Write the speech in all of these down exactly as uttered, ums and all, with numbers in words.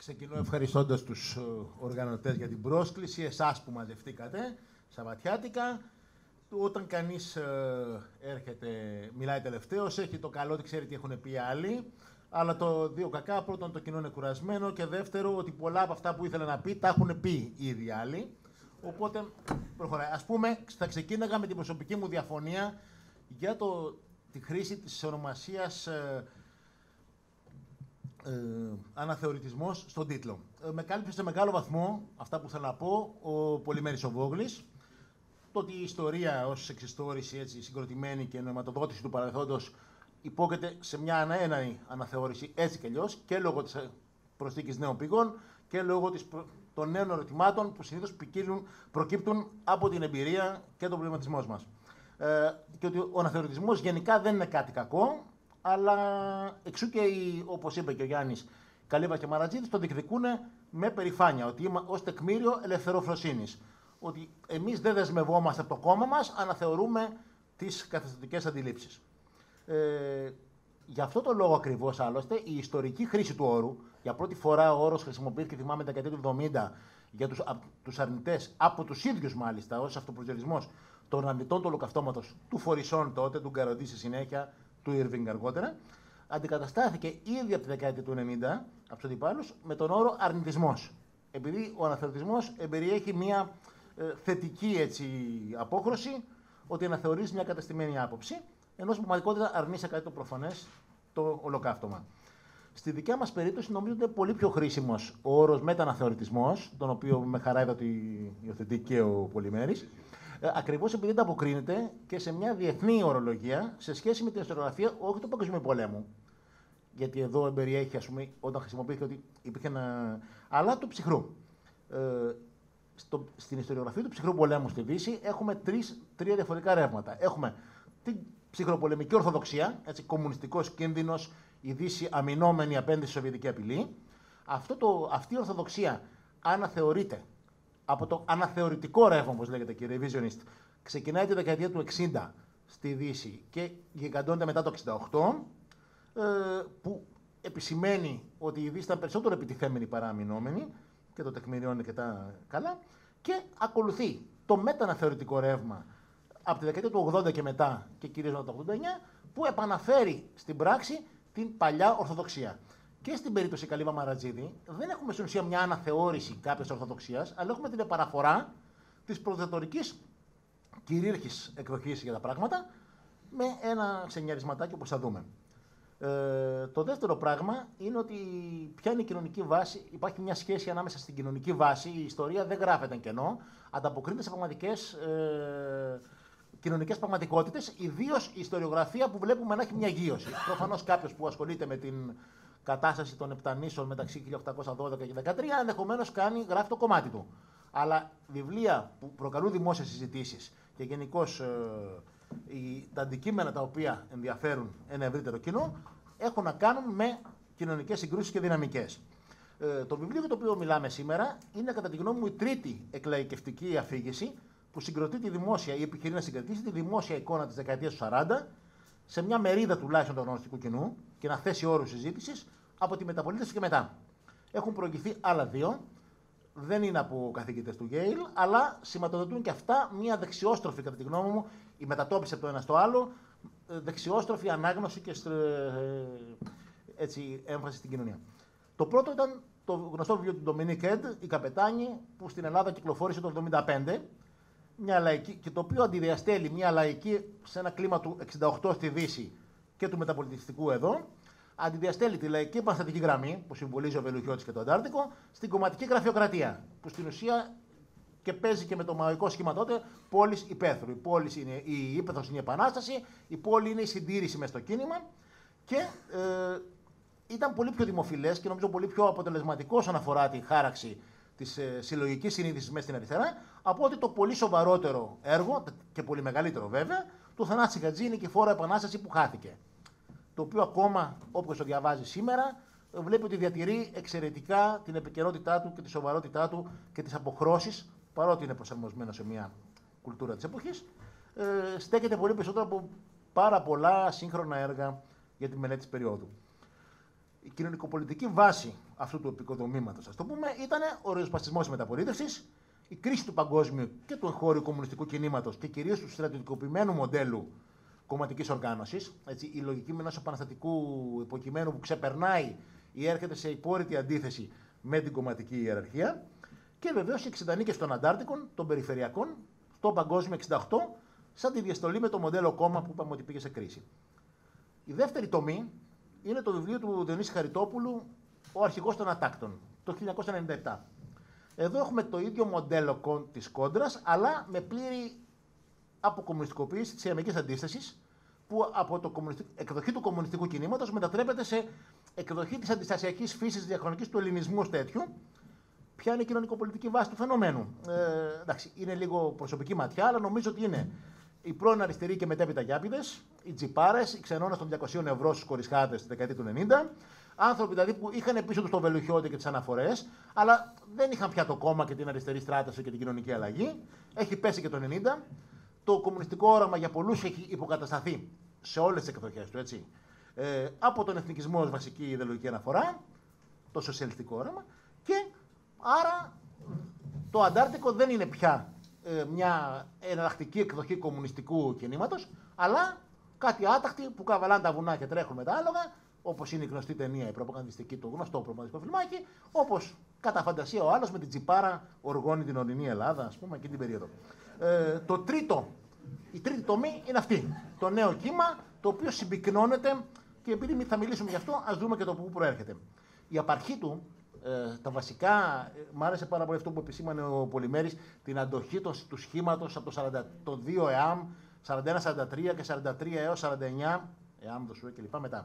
Ξεκινώ ευχαριστώντας τους οργανωτές για την πρόσκληση, εσάς που μαζευτήκατε, Σαββατιάτικα. Όταν κανείς ε, έρχεται, μιλάει τελευταίος, έχει το καλό ότι ξέρει τι έχουν πει άλλοι. Αλλά το δύο κακά, πρώτον το κοινό είναι κουρασμένο και δεύτερο ότι πολλά από αυτά που ήθελα να πει τα έχουν πει ήδη άλλοι. Οπότε προχωράει. Ας πούμε, θα ξεκίναγα με την προσωπική μου διαφωνία για το, τη χρήση της ονομασίας ε, ε, αναθεωρητισμός στον τίτλο. Ε, με κάλυψε σε μεγάλο βαθμό αυτά που θέλω να πω ο Πολυμέρης ο Βόγλης. Το ότι η ιστορία ως εξιστόρηση, έτσι, συγκροτημένη και νοηματοδότηση του παρελθόντος υπόκειται σε μια αναένανη αναθεώρηση έτσι κι αλλιώς και λόγω της προσθήκης νέων πηγών και λόγω της, των νέων ερωτημάτων που συνήθως προκύπτουν από την εμπειρία και τον προβληματισμό μας. Ε, και ότι ο αναθεωρητισμός γενικά δεν είναι κάτι κακό, αλλά εξού και οι, όπως είπε και ο Γιάννης Καλύβα και Μαρατζίδης, το διεκδικούν με περηφάνεια, ότι είμαστε ως τεκμήριο ελευθεροφροσύνης. Ότι εμείς δεν δεσμευόμαστε από το κόμμα μας, αναθεωρούμε τις καθεστωτικές αντιλήψεις. Ε, γι' αυτό το λόγο ακριβώς, άλλωστε, η ιστορική χρήση του όρου, για πρώτη φορά ο όρος χρησιμοποιήθηκε, θυμάμαι, τα δεκαετία του εβδομήντα για τους, α, τους αρνητές, από τους ίδιους μάλιστα, ως αυτοπροσδιορισμός των αρνητών του ολοκαυτώματος, του Φορισόν τότε, του Γκαροντή στη συνέχεια, του Ήρβινγκ αργότερα, αντικαταστάθηκε ήδη από τη δεκαετία του ενενήντα από τους αντιπάλους με τον όρο αρνητισμός. Επειδή ο αναθεωρητισμός εμπεριέχει μια ε, θετική έτσι, απόχρωση, ότι αναθεωρείς μια κατεστημένη άποψη, ενώ στην πραγματικότητα αρνείσαι κάτι το προφανές, το ολοκαύτωμα. Στη δικιά μας περίπτωση νομίζω ότι είναι πολύ πιο χρήσιμος ο όρος μεταναθεωρητισμός, τον οποίο με χαρά είδα ότι υιοθετεί και ο Πολυμέρης, ε, ακριβώς επειδή ανταποκρίνεται και σε μια διεθνή ορολογία σε σχέση με την ιστοριογραφία όχι του Παγκοσμίου Πολέμου. Γιατί εδώ εμπεριέχει, ας πούμε, όταν χρησιμοποιήθηκε ότι υπήρχε ένα. Αλλά του ψυχρού. Ε, στο, στην ιστοριογραφία του ψυχρού πολέμου στη Δύση έχουμε τρεις, τρία διαφορετικά ρεύματα. Έχουμε την ψυχροπολεμική ορθοδοξία, έτσι, κομμουνιστικός κίνδυνος, η Δύση αμυνόμενη απέναντι στη σοβιετική απειλή. Αυτό το, αυτή η ορθοδοξία αναθεωρείται από το αναθεωρητικό ρεύμα, όπως λέγεται και revisionist. Ξεκινάει τη δεκαετία του εξήντα στη Δύση και γιγαντώνεται μετά το εξήντα οκτώ, ε, που επισημαίνει ότι η Δύση ήταν περισσότερο επιτιθέμενη παρά αμυνόμενη, και το τεκμηριώνει αρκετά καλά, και ακολουθεί το μεταναθεωρητικό ρεύμα από τη δεκαετία του ογδόντα και μετά, και κυρίως μετά το ογδόντα εννιά, που επαναφέρει στην πράξη την παλιά Ορθοδοξία. Και στην περίπτωση Καλύβα Μαρατζίδη δεν έχουμε στην ουσία μια αναθεώρηση κάποιας Ορθοδοξίας, αλλά έχουμε την επαναφορά της προδετορικής κυρίαρχης εκδοχής για τα πράγματα, με ένα ξενιαρισματάκι όπως θα δούμε. Ε, το δεύτερο πράγμα είναι ότι ποια είναι η κοινωνική βάση, υπάρχει μια σχέση ανάμεσα στην κοινωνική βάση, η ιστορία δεν γράφεται εν κενό, ανταποκρίνεται σε πραγματικές ε, κοινωνικές πραγματικότητες, ιδίως η ιστοριογραφία που βλέπουμε να έχει μια γείωση. Προφανώς κάποιος που ασχολείται με την κατάσταση των Επτανήσεων μεταξύ χίλια οκτακόσια δώδεκα και δεκατρία ενδεχομένως κάνει, γράφει το κομμάτι του. Αλλά βιβλία που προκαλούν δημόσιες συζητήσεις και γενικώς ε, οι, τα αντικείμενα τα οποία ενδιαφέρουν ένα ευρύτερο κοινό έχουν να κάνουν με κοινωνικές συγκρούσεις και δυναμικές. Ε, το βιβλίο για το οποίο μιλάμε σήμερα είναι κατά τη γνώμη μου η τρίτη εκλαϊκευτική αφήγηση που συγκροτεί τη δημόσια ή επιχειρεί να συγκρατήσει τη δημόσια εικόνα της δεκαετίας του σαράντα σε μια μερίδα τουλάχιστον του γνωστικού κοινού και να θέσει όρους συζήτησης από τη μεταπολίτευση και μετά. Έχουν προηγηθεί άλλα δύο. Δεν είναι από καθηγητές του Yale, αλλά σηματοδοτούν και αυτά μια δεξιόστροφη, κατά τη γνώμη μου, η μετατόπιση από το ένα στο άλλο, δεξιόστροφη ανάγνωση και έτσι, έμφαση στην κοινωνία. Το πρώτο ήταν το γνωστό βιβλίο του Ντομινίκ Έντ, «Η Καπετάνη», που στην Ελλάδα κυκλοφόρησε το εβδομήντα πέντε, μια λαϊκή, και το οποίο αντιδιαστέλει μια λαϊκή σε ένα κλίμα του εξήντα οκτώ στη Δύση και του μεταπολιτιστικού εδώ. Αντιδιαστέλει τη λαϊκή επαναστατική γραμμή, που συμβολίζει ο Βελουχιώτης και το Αντάρτικο, στην κομματική γραφειοκρατία, που στην ουσία και παίζει και με το μαοϊκό σχήμα τότε πόλης υπαίθρου. Η, πόλης είναι, η ύπαιθρος είναι η επανάσταση, η πόλη είναι η συντήρηση μες στο κίνημα και ε, ήταν πολύ πιο δημοφιλές και νομίζω πολύ πιο αποτελεσματικό όσον αφορά τη χάραξη της ε, συλλογικής συνείδησης μέσα στην αριστερά, από ότι το πολύ σοβαρότερο έργο, και πολύ μεγαλύτερο βέβαια, του Θανάση Χατζή, η Νικηφόρο Επανάσταση, που χάθηκε. Το οποίο ακόμα, όποιος το διαβάζει σήμερα, βλέπει ότι διατηρεί εξαιρετικά την επικαιρότητά του και τη σοβαρότητά του και τις αποχρώσεις, παρότι είναι προσαρμοσμένο σε μια κουλτούρα της εποχής, ε, στέκεται πολύ περισσότερο από πάρα πολλά σύγχρονα έργα για τη μελέτη της περίοδου. Η κοινωνικοπολιτική βάση αυτού του επικοδομήματος, ας το πούμε, ήταν ο ριζοσπαστισμός της μεταπολίτευσης, η κρίση του παγκόσμιου και του εγχώριου κομμουνιστικού κινήματος και κυρίως του στρατιωτικοποιημένου μοντέλου κομματικής οργάνωσης. Έτσι, η λογική ενός επαναστατικού υποκειμένου που ξεπερνάει ή έρχεται σε υπόρρητη αντίθεση με την κομματική ιεραρχία. Και βεβαίως οι εξεντανίκες των Αντάρτικων, των περιφερειακών, στο παγκόσμιο εξήντα οκτώ, σαν τη διαστολή με το μοντέλο κόμμα που είπαμε ότι πήγε σε κρίση. Η δεύτερη τομή είναι το βιβλίο του Διονύση Χαριτόπουλου, Ο Αρχηγός των Ατάκτων, το χίλια εννιακόσια ενενήντα επτά. Εδώ έχουμε το ίδιο μοντέλο της κόντρας, αλλά με πλήρη αποκομμουνιστικοποίηση της ιαμικής αντίστασης, που από το εκδοχή του κομμουνιστικού κινήματος μετατρέπεται σε εκδοχή της αντιστασιακής φύσης διαχρονικής του ελληνισμού ως τέτοιου. Ποια είναι η κοινωνικοπολιτική βάση του φαινομένου? Ε, εντάξει, είναι λίγο προσωπική ματιά, αλλά νομίζω ότι είναι οι πρώην αριστεροί και μετέπειτα γιάπηδες, οι τζιπάρες, οι ξενώνες των διακοσίων ευρώ στους κορισχάδες στη δεκαετία του ενενήντα. Άνθρωποι δηλαδή που είχαν πίσω τους το Βελουχιώτη και τις αναφορές, αλλά δεν είχαν πια το κόμμα και την αριστερή στράτευση και την κοινωνική αλλαγή. Έχει πέσει και το ενενήντα. Το κομμουνιστικό όραμα για πολλούς έχει υποκατασταθεί σε όλες τις εκδοχές του, έτσι. Ε, από τον εθνικισμό ως βασική ιδεολογική αναφορά, το σοσιαλιστικό όραμα, και άρα το Αντάρτικο δεν είναι πια ε, μια εναλλακτική εκδοχή κομμουνιστικού κινήματος, αλλά κάτι άταχτη που καβαλάνε τα βουνά και τρέχουν με τα άλογα, όπως είναι η γνωστή ταινία, η προπαγανδιστική, το γνωστό προπαγανδιστικό φιλμάκι, όπως κατά φαντασία ο άλλος με την τσιπάρα οργώνει την ορεινή Ελλάδα, ας πούμε, εκείνη την περίοδο. Ε, το τρίτο, η τρίτη τομή είναι αυτή. Το νέο κύμα, το οποίο συμπυκνώνεται, και επειδή θα μιλήσουμε γι' αυτό, ας δούμε και το πού προέρχεται. Η απαρχή του, ε, τα βασικά, ε, μ' άρεσε πάρα πολύ αυτό που επισήμανε ο Πολυμέρης, την αντοχή του, του σχήματος από το, σαράντα, το δύο ΕΑΜ, σαράντα ένα σαράντα τρία και σαράντα τρία έως σαράντα εννιά, ΕΑΜ το ΣΟΕ και λοιπά μετά.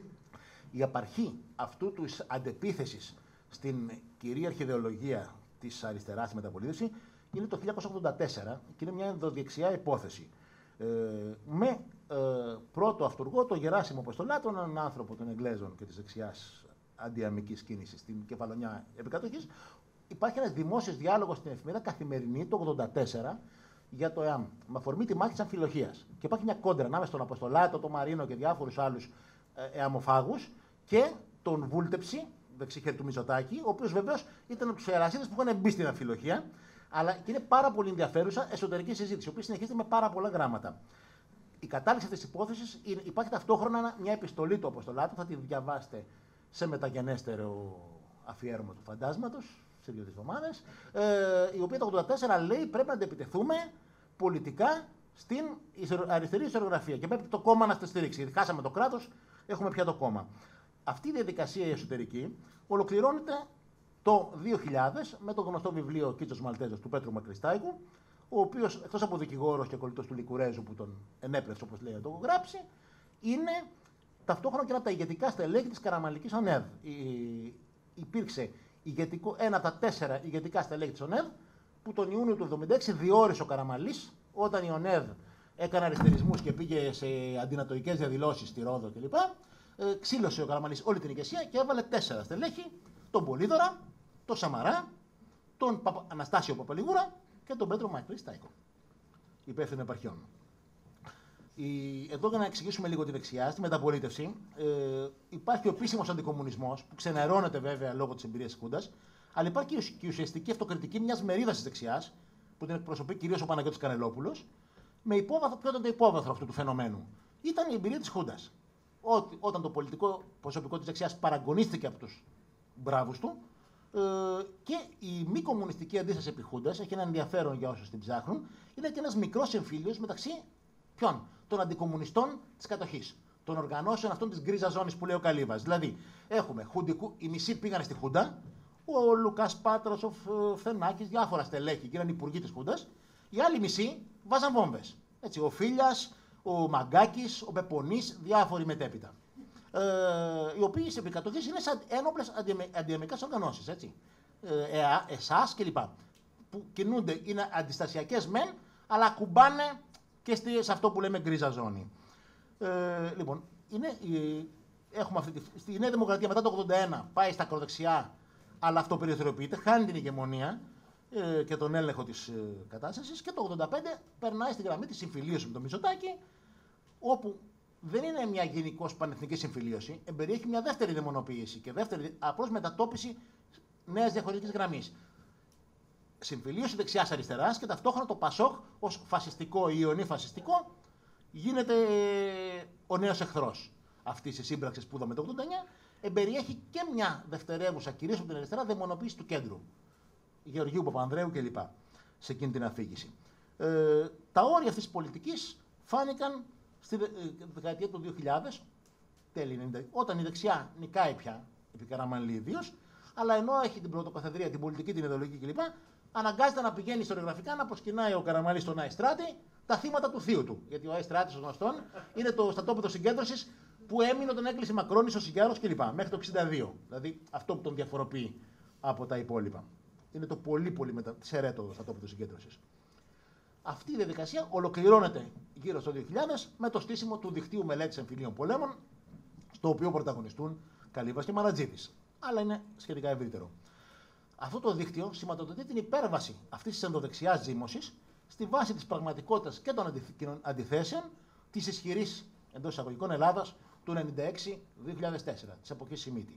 Η απαρχή αυτού της αντεπίθεσης στην κυρίαρχη ιδεολογία της αριστεράς στη μεταπολίτευση είναι το χίλια εννιακόσια ογδόντα τέσσερα και είναι μια ενδοδεξιά υπόθεση. Ε, με ε, πρώτο αυτούργο τον Γεράσιμο Αποστολάτο, έναν άνθρωπο των Εγγλέζων και της δεξιάς αντιαμικής κίνησης στην κεφαλονιά επικατοχής. Υπάρχει ένας δημόσιος διάλογος στην εφημερίδα Καθημερινή το ογδόντα τέσσερα για το ΕΑΜ, με αφορμή τη μάχη της αμφιλοχίας. Και υπάρχει μια κόντρα ανάμεσα στον Αποστολάτο, τον Μαρίνο και διάφορους άλλους ε, εαμοφάγους και τον Βούλτεψη, δεξιχέρι του Μητσοτάκη, ο οποίος βεβαίως ήταν από τους ερασίτες που είχαν μπει στην αμφιλοχία. Αλλά και είναι πάρα πολύ ενδιαφέρουσα εσωτερική συζήτηση, η οποία συνεχίζεται με πάρα πολλά γράμματα. Η κατάληξη αυτής της υπόθεσης είναι, υπάρχει ταυτόχρονα μια επιστολή του Αποστολάτου, θα τη διαβάσετε σε μεταγενέστερο αφιέρωμα του φαντάσματος, σε δύο-τρεις εβδομάδες, ε, η οποία το ογδόντα τέσσερα λέει πρέπει να αντεπιτεθούμε πολιτικά στην αριστερή ιστοριογραφία και πρέπει το κόμμα να τη στηρίξει. Γιατί χάσαμε το κράτος, έχουμε πια το κόμμα. Αυτή η διαδικασία η εσωτερική ολοκληρώνεται το δύο χιλιάδες με το γνωστό βιβλίο Κίτσος Μαλτέζος του Πέτρου Μακριστάικου, ο οποίος εκτός από δικηγόρος και κολλητός του Λικουρέζου που τον ενέπνευσε, όπως λέει, να το έχω γράψει, είναι ταυτόχρονα και ένα από τα ηγετικά στελέχη της Καραμανλικής ΟΝΕΔ. Υπήρξε ηγετικό, ένα από τα τέσσερα ηγετικά στελέχη της ΟΝΕΔ που τον Ιούνιο του εβδομήντα έξι διόρισε ο Καραμανλής όταν η ΟΝΕΔ έκανε αριστερισμούς και πήγε σε αντινατοικές διαδηλώσεις στη Ρόδο κλπ. Ε, ξύλωσε ο Καραμανλής όλη την ηγεσία και έβαλε τέσσερα στελέχη, τον Πολύδωρα, τον Σαμαρά, τον Παπα... Αναστάσιο Παπαλιγούρα και τον Πέτρο Μακριστάικο, υπεύθυνο επαρχιών. Η... Εδώ για να εξηγήσουμε λίγο τη δεξιά, στη μεταπολίτευση, ε, υπάρχει ο επίσημος αντικομμουνισμός, που ξενερώνεται βέβαια λόγω της εμπειρίας της Χούντας, αλλά υπάρχει και η ουσιαστική αυτοκριτική μιας μερίδας της δεξιάς, που την εκπροσωπεί κυρίως ο Παναγιώτης Κανελόπουλος, με υπόβαθρο, ποιο ήταν το υπόβαθρο αυτού του φαινομένου? Ήταν η εμπειρία της Χούντας. Ό, όταν το πολιτικό προσωπικό της δεξιάς παραγωνίστηκε από τους μπράβους του, ε, και η μη κομμουνιστική αντίσταση επί Χούντας έχει ένα ενδιαφέρον για όσους την ψάχνουν, είναι και ένας μικρός εμφύλιος μεταξύ ποιον? Των αντικομμουνιστών της κατοχής. Των οργανώσεων αυτών της γκρίζας ζώνης που λέει ο Καλύβας. Δηλαδή, έχουμε χουντικού, οι μισοί πήγαν στη Χούντα, ο Λουκάς Πάτρος, ο Φθενάκης, διάφορα στελέχη, γίνανε υπουργοί της Χούντας. Οι άλλοι μισοί βάζαν βόμβες. Έτσι, ο Φίλιας, ο Μαγκάκης, ο Πεπονής, διάφοροι μετέπειτα. Ε, οι οποίοι σε επικατοχής είναι σαν ένοπλες αντιαμικές οργανώσεις. Έτσι. Ε, ΕΣΑΣ κλπ. Που κινούνται, είναι αντιστασιακές μεν, αλλά ακουμπάνε και σε αυτό που λέμε γκρίζα ζώνη. Ε, λοιπόν, είναι, έχουμε αυτή τη, στη Νέα Δημοκρατία μετά το ογδόντα ένα πάει στα ακροδεξιά, αλλά αυτό περιθωριοποιείται, χάνει την ηγεμονία ε, και τον έλεγχο της ε, κατάστασης, και το ογδόντα πέντε περνάει στη γραμμή της συμφιλίωσης με τον Μητσοτάκη, όπου δεν είναι μια γενικώς πανεθνική συμφιλίωση, εμπεριέχει μια δεύτερη δαιμονοποίηση και δεύτερη απλώς μετατόπιση νέας διαχωριστικής γραμμής. Συμφιλίωση δεξιάς-αριστεράς και ταυτόχρονα το Πασόκ ως φασιστικό ή ιονί-φασιστικό γίνεται ο νέος εχθρός αυτής της σύμπραξης που είδαμε το ογδόντα εννιά. Εμπεριέχει και μια δευτερεύουσα, κυρίως από την αριστερά, δαιμονοποίηση του κέντρου. Γεωργίου Παπανδρέου κλπ. Σε εκείνη την αφήγηση. Ε, τα όρια αυτής της πολιτικής φάνηκαν στη δεκαετία του δύο χιλιάδες, τέλη, όταν η δεξιά νικάει πια, επί Καραμανλή ιδίως, αλλά ενώ έχει την πρωτοκαθεδρία, την πολιτική, την ιδεολογική κλπ., αναγκάζεται να πηγαίνει ιστοριογραφικά να προσκυνάει ο Καραμανλής στον Αϊστράτη τα θύματα του θείου του. Γιατί ο Αϊστράτης, ως γνωστόν, είναι το στρατόπεδο συγκέντρωσης που έμεινε όταν έκλεισε η Μακρόνης, ο Σιγιάρος κλπ. Μέχρι το εξήντα δύο. Δηλαδή αυτό που τον διαφοροποιεί από τα υπόλοιπα. Είναι το πολύ πολύ μετα... σερέτο στρατόπεδο συγκέντρωσης. Αυτή η διαδικασία ολοκληρώνεται γύρω στο δύο χιλιάδες με το στήσιμο του δικτύου μελέτης εμφυλίων πολέμων, στο οποίο πρωταγωνιστούν Καλύβας και Μαρατζίδης. Αλλά είναι σχετικά ευρύτερο. Αυτό το δίκτυο σηματοδοτεί την υπέρβαση αυτής της ενδοδεξιάς ζήμωσης στη βάση της πραγματικότητας και των αντιθέσεων της ισχυρής εντός εισαγωγικών Ελλάδας του ενενήντα έξι δύο χιλιάδες τέσσερα, της εποχής Σιμίτη.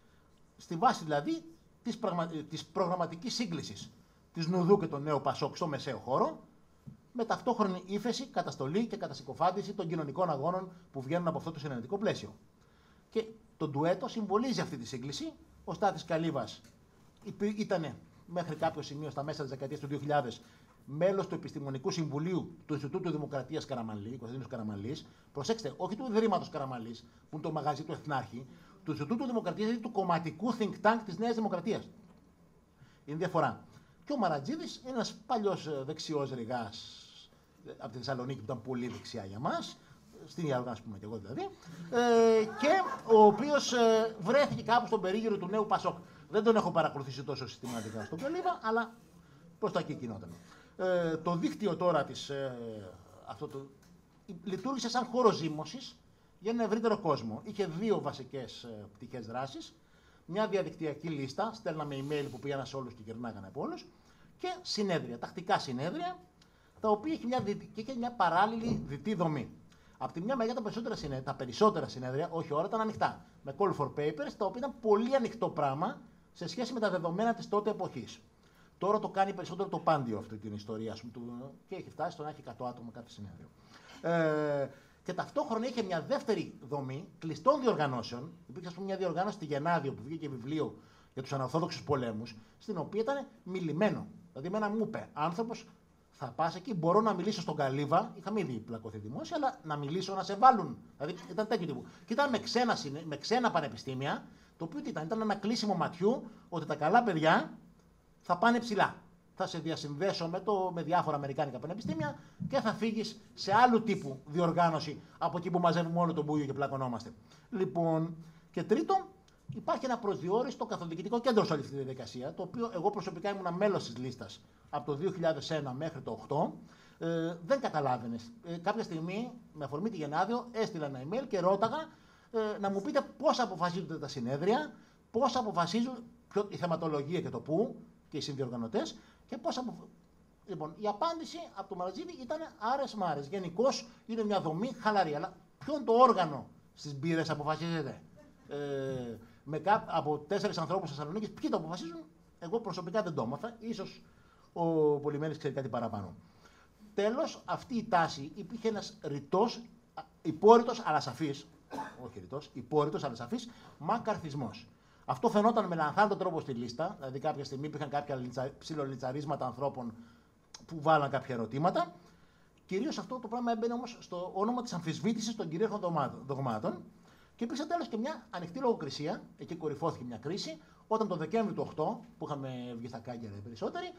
Στη βάση δηλαδή της, πραγμα... της προγραμματικής σύγκλησης της Νουδού και των νέου Πασόκ στο μεσαίο χώρο, με ταυτόχρονη ύφεση, καταστολή και κατασυκοφάντηση των κοινωνικών αγώνων που βγαίνουν από αυτό το συνενετικό πλαίσιο. Και το ντουέτο συμβολίζει αυτή τη σύγκληση. Ο Στάθης Καλύβας ήταν μέχρι κάποιο σημείο στα μέσα της δεκαετίας του δύο χιλιάδες μέλος του Επιστημονικού Συμβουλίου του Ινστιτούτου Δημοκρατίας Καραμανλή, Κωνσταντίνος Καραμανλής. Προσέξτε, όχι του Ιδρύματος Καραμανλής, που είναι το μαγαζί του Εθνάρχη, του Ινστιτούτου Δημοκρατίας, δηλαδή του κομματικού think tank της Νέας Δημοκρατίας. Είναι διαφορά. Και ο Μαρατζίδης είναι ένας παλιός δεξιός ρηγάς από τη Θεσσαλονίκη που ήταν πολύ δεξιά για μας, στην Ιαρούγα, ας πούμε, και εγώ δηλαδή, ε, και ο οποίος ε, βρέθηκε κάπου στον περίγυρο του νέου Πασόκ. Δεν τον έχω παρακολουθήσει τόσο συστηματικά στον Καλύβα, αλλά προς τα εκεί κινόταν. Ε, το δίκτυο τώρα της, ε, αυτό το, λειτουργήσε σαν χώρο ζήμωσης για ένα ευρύτερο κόσμο. Είχε δύο βασικές ε, πτυχές δράσης. Μια διαδικτυακή λίστα, στέλναμε email που πήγαιναν σε όλους και γυρνάγανε από όλους, και συνέδρια, τακτικά συνέδρια, τα οποία είχε μια, και είχε μια παράλληλη διτή δομή. Από τη μια μεριά τα περισσότερα συνέδρια, τα περισσότερα συνέδρια, όχι όλα, ήταν ανοιχτά. Με call for papers, τα οποία ήταν πολύ ανοιχτό πράγμα σε σχέση με τα δεδομένα της τότε εποχής. Τώρα το κάνει περισσότερο το Πάντιο αυτή την ιστορία, ας πούμε, και έχει φτάσει στο να έχει εκατό άτομα κάθε συνέδριο. Ε, και ταυτόχρονα είχε μια δεύτερη δομή κλειστών διοργανώσεων. Υπήρχε, ας πούμε, μια διοργάνωση στη Γενάδιο που βγήκε βιβλίο για τους ανορθόδοξους πολέμους, στην οποία ήταν μιλημένο. Δηλαδή, εμένα μου είπε άνθρωπος, θα πας εκεί, μπορώ να μιλήσω στον Καλύβα, είχαμε ήδη πλακωθεί δημόσια, αλλά να μιλήσω, να σε βάλουν. Δηλαδή, ήταν τέτοιο τύπου. Και ήταν με ξένα, με ξένα πανεπιστήμια, το οποίο ήταν, ήταν ένα κλείσιμο ματιού ότι τα καλά παιδιά θα πάνε ψηλά. Θα σε διασυνδέσω με, το, με διάφορα αμερικάνικα πανεπιστήμια και θα φύγεις σε άλλου τύπου διοργάνωση από εκεί που μαζεύουμε όλο τον μπούγιο και πλακωνόμαστε. Λοιπόν, και τρίτον, υπάρχει ένα προσδιορίστο καθοδικητικό κέντρο σε όλη αυτή τη διαδικασία, το οποίο εγώ προσωπικά ήμουν μέλος της λίστας από το δύο χιλιάδες ένα μέχρι το δύο χιλιάδες οκτώ. Ε, δεν καταλάβαινες. Ε, κάποια στιγμή, με αφορμή τη Γενάδιο, έστειλα ένα email και ρώταγα ε, να μου πείτε πώς αποφασίζονται τα συνέδρια, πώς αποφασίζουν ποιο, η θεματολογία και το πού και οι συνδιοργανωτές και πώς αποφασίζουν. Λοιπόν, η απάντηση από το Μαρατζίδη ήταν άρες μάρες. Γενικώς είναι μια δομή χαλαρή. Αλλά ποιο είναι το όργανο στις μπύρες αποφασίζεται. Ε, με κά, από τέσσερις ανθρώπους στη Θεσσαλονίκη, ποιοι το αποφασίζουν, εγώ προσωπικά δεν το έμαθα. Ίσως ο Πολυμένης ξέρει κάτι παραπάνω. Τέλος, αυτή η τάση υπήρχε ένας ρητός, υπόρρητος αλλά σαφής, όχι ρητός, υπόρρητος αλλά σαφής, μακαρθισμός. Αυτό φαινόταν με λανθάνοντα τρόπο στη λίστα, δηλαδή κάποια στιγμή υπήρχαν κάποια λιτσα, ψιλολιτσαρίσματα ανθρώπων που βάλαν κάποια ερωτήματα. Κυρίως αυτό το πράγμα έμπαινε όμως στο όνομα της αμφισβήτησης των κυρίαρχων δογμάτων. Και υπήρξε τέλος και μια ανοιχτή λογοκρισία, εκεί κορυφώθηκε μια κρίση, όταν το Δεκέμβρη του οκτώ, που είχαμε βγει στα κάγκερα οι περισσότεροι,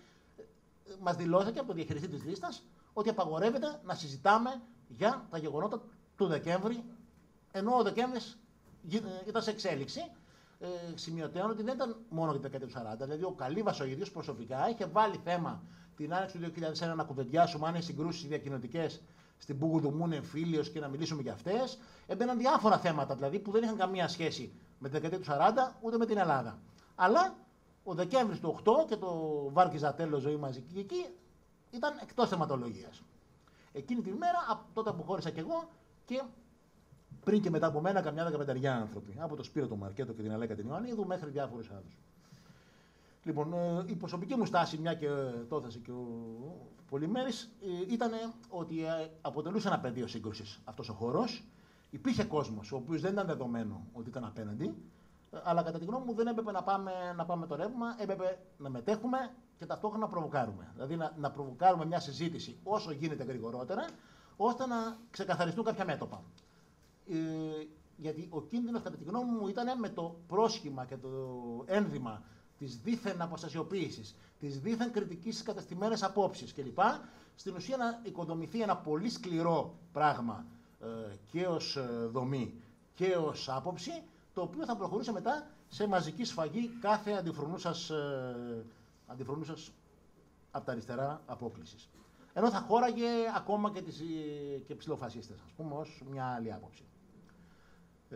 μας δηλώθηκε από τον διαχειριστή της λίστας ότι απαγορεύεται να συζητάμε για τα γεγονότα του Δεκέμβρη, ενώ ο Δεκέμβρης ήταν σε εξέλιξη. Ε, σημειωτέων ότι δεν ήταν μόνο για τη δεκαετία του σαράντα, δηλαδή ο Καλύβας ο ίδιος προσωπικά είχε βάλει θέμα την άνοιξη του δύο χιλιάδες ένα να κουβεντιάσουμε αν είναι συγκρούσεις διακοινωτικές στην Πουγουδουμού εμφύλιος και να μιλήσουμε για αυτές. Έμπαιναν διάφορα θέματα δηλαδή που δεν είχαν καμία σχέση με τη δεκαετία του σαράντα ούτε με την Ελλάδα. Αλλά ο Δεκέμβρης του οκτώ και το Βάρκιζα τέλος ζωή μαζική εκεί ήταν εκτός θεματολογίας. Εκείνη την μέρα, τότε αποχώρησα κι εγώ και πριν και μετά από μένα, καμιά δεκαπενταριά άνθρωποι. Από το Σπύρο, τον Μαρκέτο και την Αλέκα την Ιωαννίδου μέχρι διάφορους άλλους. Λοιπόν, η προσωπική μου στάση, μια και το έθεσε και ο Πολυμέρης, ήταν ότι αποτελούσε ένα πεδίο σύγκρουσης αυτός ο χώρος. Υπήρχε κόσμος, ο οποίος δεν ήταν δεδομένο ότι ήταν απέναντι, αλλά κατά τη γνώμη μου δεν έπρεπε να πάμε, να πάμε το ρεύμα, έπρεπε να μετέχουμε και ταυτόχρονα να προβοκάρουμε. Δηλαδή να, να προβοκάρουμε μια συζήτηση όσο γίνεται γρηγορότερα, ώστε να ξεκαθαριστούν κάποια μέτωπα. Ε, γιατί ο κίνδυνος, κατά τη γνώμη μου, ήταν με το πρόσχημα και το ένδυμα της δίθεν αποστασιοποίησης, της δίθεν κριτικής στις κατεστημένες απόψεις κλπ. Στην ουσία να οικοδομηθεί ένα πολύ σκληρό πράγμα ε, και ως ε, δομή και ως άποψη, το οποίο θα προχωρούσε μετά σε μαζική σφαγή κάθε αντιφρονούσας, ε, αντιφρονούσας από τα αριστερά απόκλησης. Ενώ θα χώραγε ακόμα και, τις, και ψηλοφασίστες, ας πούμε, ως μια άλλη άποψη. Ε,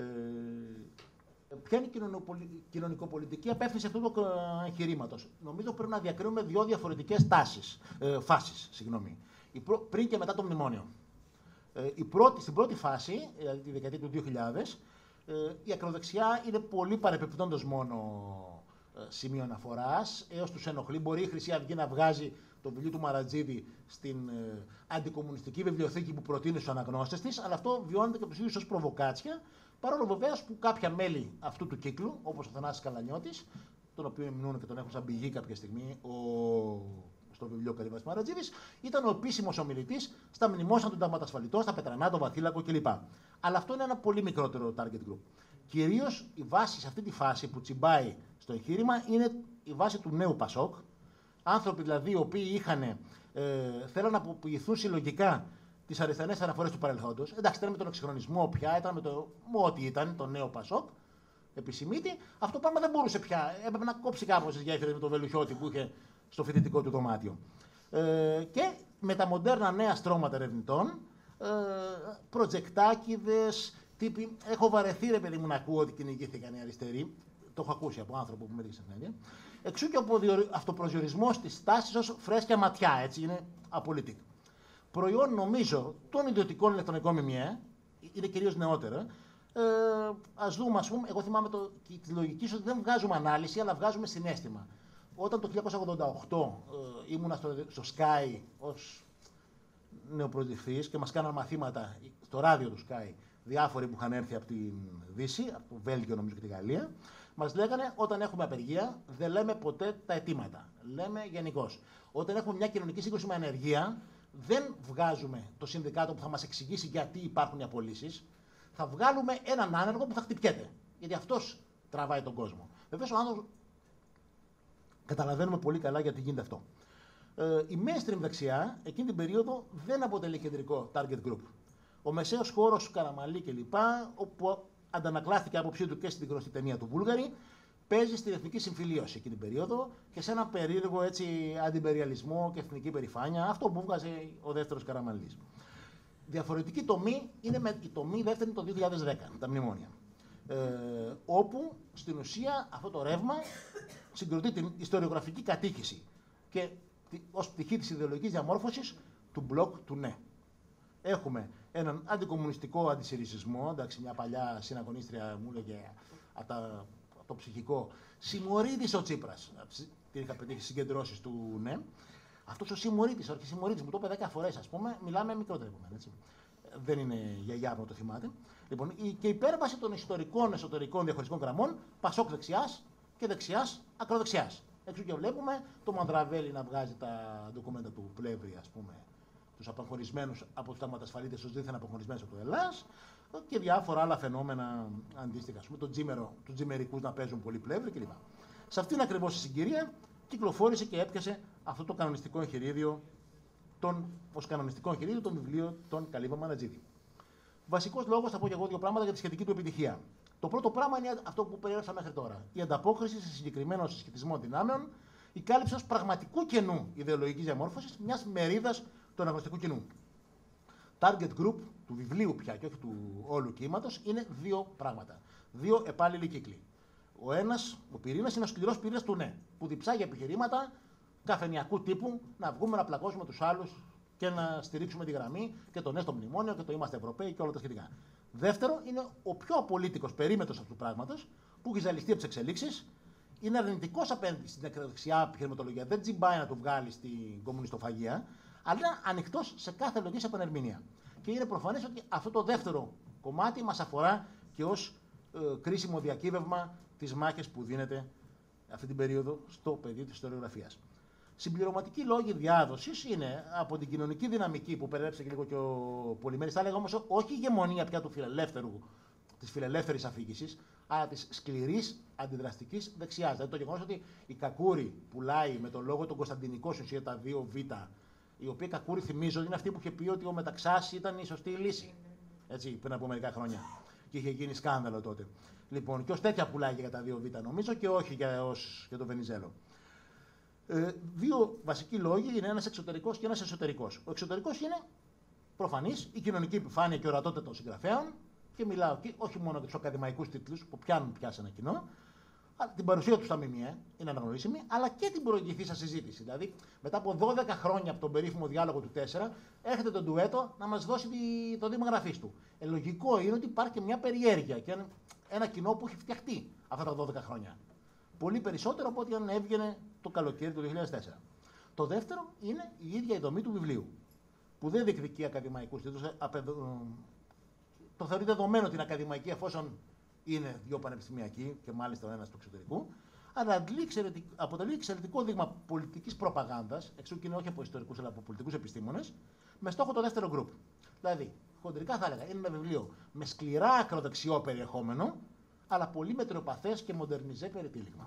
ποια είναι η κοινωνικοπολιτική απεύθυνση αυτού του εγχειρήματος? Νομίζω πρέπει να διακρίνουμε δύο διαφορετικές τάσεις, ε, φάσεις. Συγγνώμη. Η προ, πριν και μετά το μνημόνιο. Ε, η πρώτη, στην πρώτη φάση, δηλαδή τη δεκαετία του δύο χιλιάδες, ε, η ακροδεξιά είναι πολύ παρεπιπτόντως μόνο ε, σημείο αναφοράς, έως τους ενοχλεί. Μπορεί η Χρυσή Αυγή να βγάζει το βιβλίο του Μαρατζίδη στην ε, αντικομμουνιστική βιβλιοθήκη που προτείνει στους αναγνώστες της, αλλά αυτό βιώνεται και από τους ίδιους ως προβοκάτσια, παρόλο βεβαίως που κάποια μέλη αυτού του κύκλου, όπως ο Θανάσης Καλανιώτης, τον οποίο μνούν και τον έχουν σαν πηγή κάποια στιγμή ο... στο βιβλίο Καρύβας Μαρατζίδης, ήταν ο επίσημος ομιλητής στα μνημόσυνα του Συνταγματασφαλιτών, στα Πετρανά, το Βαθύλακο κλπ. Αλλά αυτό είναι ένα πολύ μικρότερο target group. Κυρίως η βάση σε αυτή τη φάση που τσιμπάει στο εγχείρημα είναι η βάση του νέου Πασόκ. Άνθρωποι δηλαδή οι οποίοι είχαν, ε, θέλαν να αποποιηθούν συλλογικά τις αριστερές αναφορές του παρελθόντος. Εντάξει, ήταν με τον εξυγχρονισμό πια, ήταν με το ό,τι ήταν το νέο Πασόκ, επισημίτη. Αυτό το πράγμα δεν μπορούσε πια. Έπρεπε να κόψει κάπως τις γέφυρες με τον Βελουχιώτη που είχε στο φοιτητικό του δωμάτιο. Ε, και με τα μοντέρνα νέα στρώματα ερευνητών, ε, προτζεκτάκηδες, τύποι. Έχω βαρεθεί, ρε παιδί μου, να ακούω ότι κυνηγήθηκαν οι αριστεροί. Το έχω ακούσει από άνθρωπο που με έδειξε συνέχεια. Εξού και ο αυτοπροσδιορισμός της τάσης ως φρέσκια ματιά, έτσι είναι απολύτικ. Προϊόν, νομίζω, των ιδιωτικών ηλεκτρονικών ΜΜΕ, είναι κυρίως νεότερα. Ε, ας δούμε, ας πούμε, εγώ θυμάμαι το, τη λογική ότι δεν βγάζουμε ανάλυση, αλλά βγάζουμε συναίσθημα. Όταν το χίλια εννιακόσια ογδόντα οκτώ ε, ήμουνα στο, στο Sky ως νεοπροεδρευτής και μας κάναν μαθήματα στο ράδιο του Sky διάφοροι που είχαν έρθει από τη Δύση, από το Βέλγιο νομίζω και τη Γαλλία, μας λέγανε όταν έχουμε απεργία δεν λέμε ποτέ τα αιτήματα. Λέμε γενικώς. Όταν έχουμε μια κοινωνική σύγκρουση με ανεργία, δεν βγάζουμε το συνδικάτο που θα μας εξηγήσει γιατί υπάρχουν οι απολύσεις. Θα βγάλουμε έναν άνεργο που θα χτυπιέται. Γιατί αυτός τραβάει τον κόσμο. Βεβαίως ο άνθρωπος. Καταλαβαίνουμε πολύ καλά γιατί γίνεται αυτό. Ε, η mainstream δεξιά εκείνη την περίοδο δεν αποτελεί κεντρικό target group. Ο μεσαίος χώρος, Καραμαλή κλπ., όπου αντανακλάθηκε η άποψή του και στην γνωστή ταινία του Βούλγαρη, παίζει στην εθνική συμφιλίωση εκείνη την περίοδο και σε ένα περίεργο έτσι αντιπεριαλισμό και εθνική περηφάνεια, αυτό που βγάζει ο δεύτερος Καραμαλής. Διαφορετική τομή είναι με, η τομή δεύτερη το δύο χιλιάδες δέκα, τα μνημόνια. Ε, όπου στην ουσία αυτό το ρεύμα συγκροτεί την ιστοριογραφική κατήχηση και ως πτυχή της ιδεολογικής διαμόρφωσης του μπλοκ του ναι. Έχουμε έναν αντικομμουνιστικό αντισυρισμό, εντάξει, μια παλιά συναγωνίστρια μου έλεγε από, τα, από το ψυχικό, συμμορήτης ο Τσίπρας, την είχα πετύχει στις συγκεντρώσεις του ναι. Αυτός ο συμμορήτης, ο αρχισυμμορήτης, μου το είπε δέκα φορές, ας πούμε, μιλάμε μικρότερο από μένα, έτσι. Δεν είναι γιαγιά που το θυμάται. Λοιπόν, και η υπέρβαση των ιστορικών εσωτερικών διαχωριστικών γραμμών, Πασόκ δεξιάς και δεξιάς ακροδεξιάς. Έξω και βλέπουμε το Μανδραβέλη να βγάζει τα ντοκουμέντα του Πλεύρη, ας πούμε, τους αποχωρισμένους από τους ταγματασφαλίτες, τους δίθεν αποχωρισμένους από το Ελλάς και διάφορα άλλα φαινόμενα αντίστοιχα. Ας πούμε, τον τζίμερο, τους τζιμερικούς να παίζουν πολύ Πλεύρη κλπ. Σε αυτήν ακριβώς τη συγκυρία κυκλοφόρησε και έπιασε αυτό το κανονιστικό εγχειρίδιο, τον, ως κανονιστικό εγχειρίδιο, το βιβλίο των Καλύβα Μανατζίδη. Βασικός λόγος, θα πω και εγώ δύο πράγματα για τη σχετική του επιτυχία. Το πρώτο πράγμα είναι αυτό που περιέγραψα μέχρι τώρα. Η ανταπόκριση σε συγκεκριμένο συσχετισμό δυνάμεων, η κάλυψη ενός πραγματικού κενού ιδεολογικής διαμόρφωσης μιας μερίδας του αναγνωστικού κοινού. Target group του βιβλίου πια και όχι του όλου κύματος είναι δύο πράγματα. Δύο επάλληλοι κύκλοι. Ο ένας, ο πυρήνας, είναι ο σκληρός πυρήνας του ναι, που διψάγει επιχειρήματα καφενιακού τύπου να βγούμε να πλακώσουμε τους άλλους και να στηρίξουμε τη γραμμή και το ναι στο μνημόνιο και το είμαστε Ευρωπαίοι και όλα τα σχετικά. Δεύτερο, είναι ο πιο απολύτικος περίμετρος αυτού του πράγματος, που έχει ζαλιστεί από τις εξελίξεις, είναι αρνητικός απέναντι στην ακροδεξιά επιχειρηματολογία. Δεν τζιμπάει να το βγάλει στην κομμουνιστοφαγία, αλλά είναι ανοιχτός σε κάθε λογική επανερμηνία. Και είναι προφανές ότι αυτό το δεύτερο κομμάτι μας αφορά και ως ε, κρίσιμο διακύβευμα τις μάχες που δίνεται αυτή την περίοδο στο πεδίο της ιστοριογραφίας. Συμπληρωματικοί λόγοι διάδοσης είναι από την κοινωνική δυναμική που περιγράψε και λίγο και ο Πολυμέρης. Θα έλεγα όμως όχι η ηγεμονία πια του φιλελεύθερου, της φιλελεύθερης αφήγησης, αλλά της σκληρής αντιδραστικής δεξιάς. Δηλαδή το γεγονός ότι η Κακούρη πουλάει με τον λόγο τον Κωνσταντινικό στην ουσία τα δύο Β, η οποία Κακούρη θυμίζω είναι αυτή που είχε πει ότι ο Μεταξάς ήταν η σωστή λύση. Έτσι, πριν από μερικά χρόνια. Και είχε γίνει σκάνδαλο τότε. Λοιπόν, και ως τέτοια πουλάει για τα δύο Β νομίζω και όχι για, ως, για τον Βενιζέλο. Ε, δύο βασικοί λόγοι είναι ένας εξωτερικός και ένας εσωτερικός. Ο εξωτερικός είναι προφανής η κοινωνική επιφάνεια και ορατότητα των συγγραφέων, και μιλάω εκεί όχι μόνο για τους ακαδημαϊκούς τίτλους που πιάνουν πια σε ένα κοινό, αλλά την παρουσία του στα ΜΜΕ είναι αναγνωρίσιμη, αλλά και την προηγηθήσα συζήτηση. Δηλαδή, μετά από δώδεκα χρόνια από τον περίφημο διάλογο του τέσσερα, έρχεται το ντουέτο να μας δώσει το δείγμα γραφής του. Ε, λογικό είναι ότι υπάρχει και μια περιέργεια και ένα κοινό που έχει φτιαχτεί αυτά τα δώδεκα χρόνια. Πολύ περισσότερο από ό,τι αν έβγαινε το καλοκαίρι του δύο χιλιάδες τέσσερα. Το δεύτερο είναι η ίδια η δομή του βιβλίου, που δεν διεκδικεί ακαδημαϊκούς τίτλους. Το θεωρεί δεδομένο ότι είναι ακαδημαϊκή εφόσον είναι δύο πανεπιστημιακοί και μάλιστα ο ένας του εξωτερικού, αλλά αποτελεί εξαιρετικό δείγμα πολιτικής προπαγάνδας, εξού και είναι όχι από ιστορικούς αλλά από πολιτικούς επιστήμονες, με στόχο το δεύτερο γκρουπ. Δηλαδή, χοντρικά θα έλεγα, είναι ένα βιβλίο με σκληρά ακροδεξιό περιεχόμενο, αλλά πολύ μετριοπαθές και μοντερνιζέ περιτύλιγμα.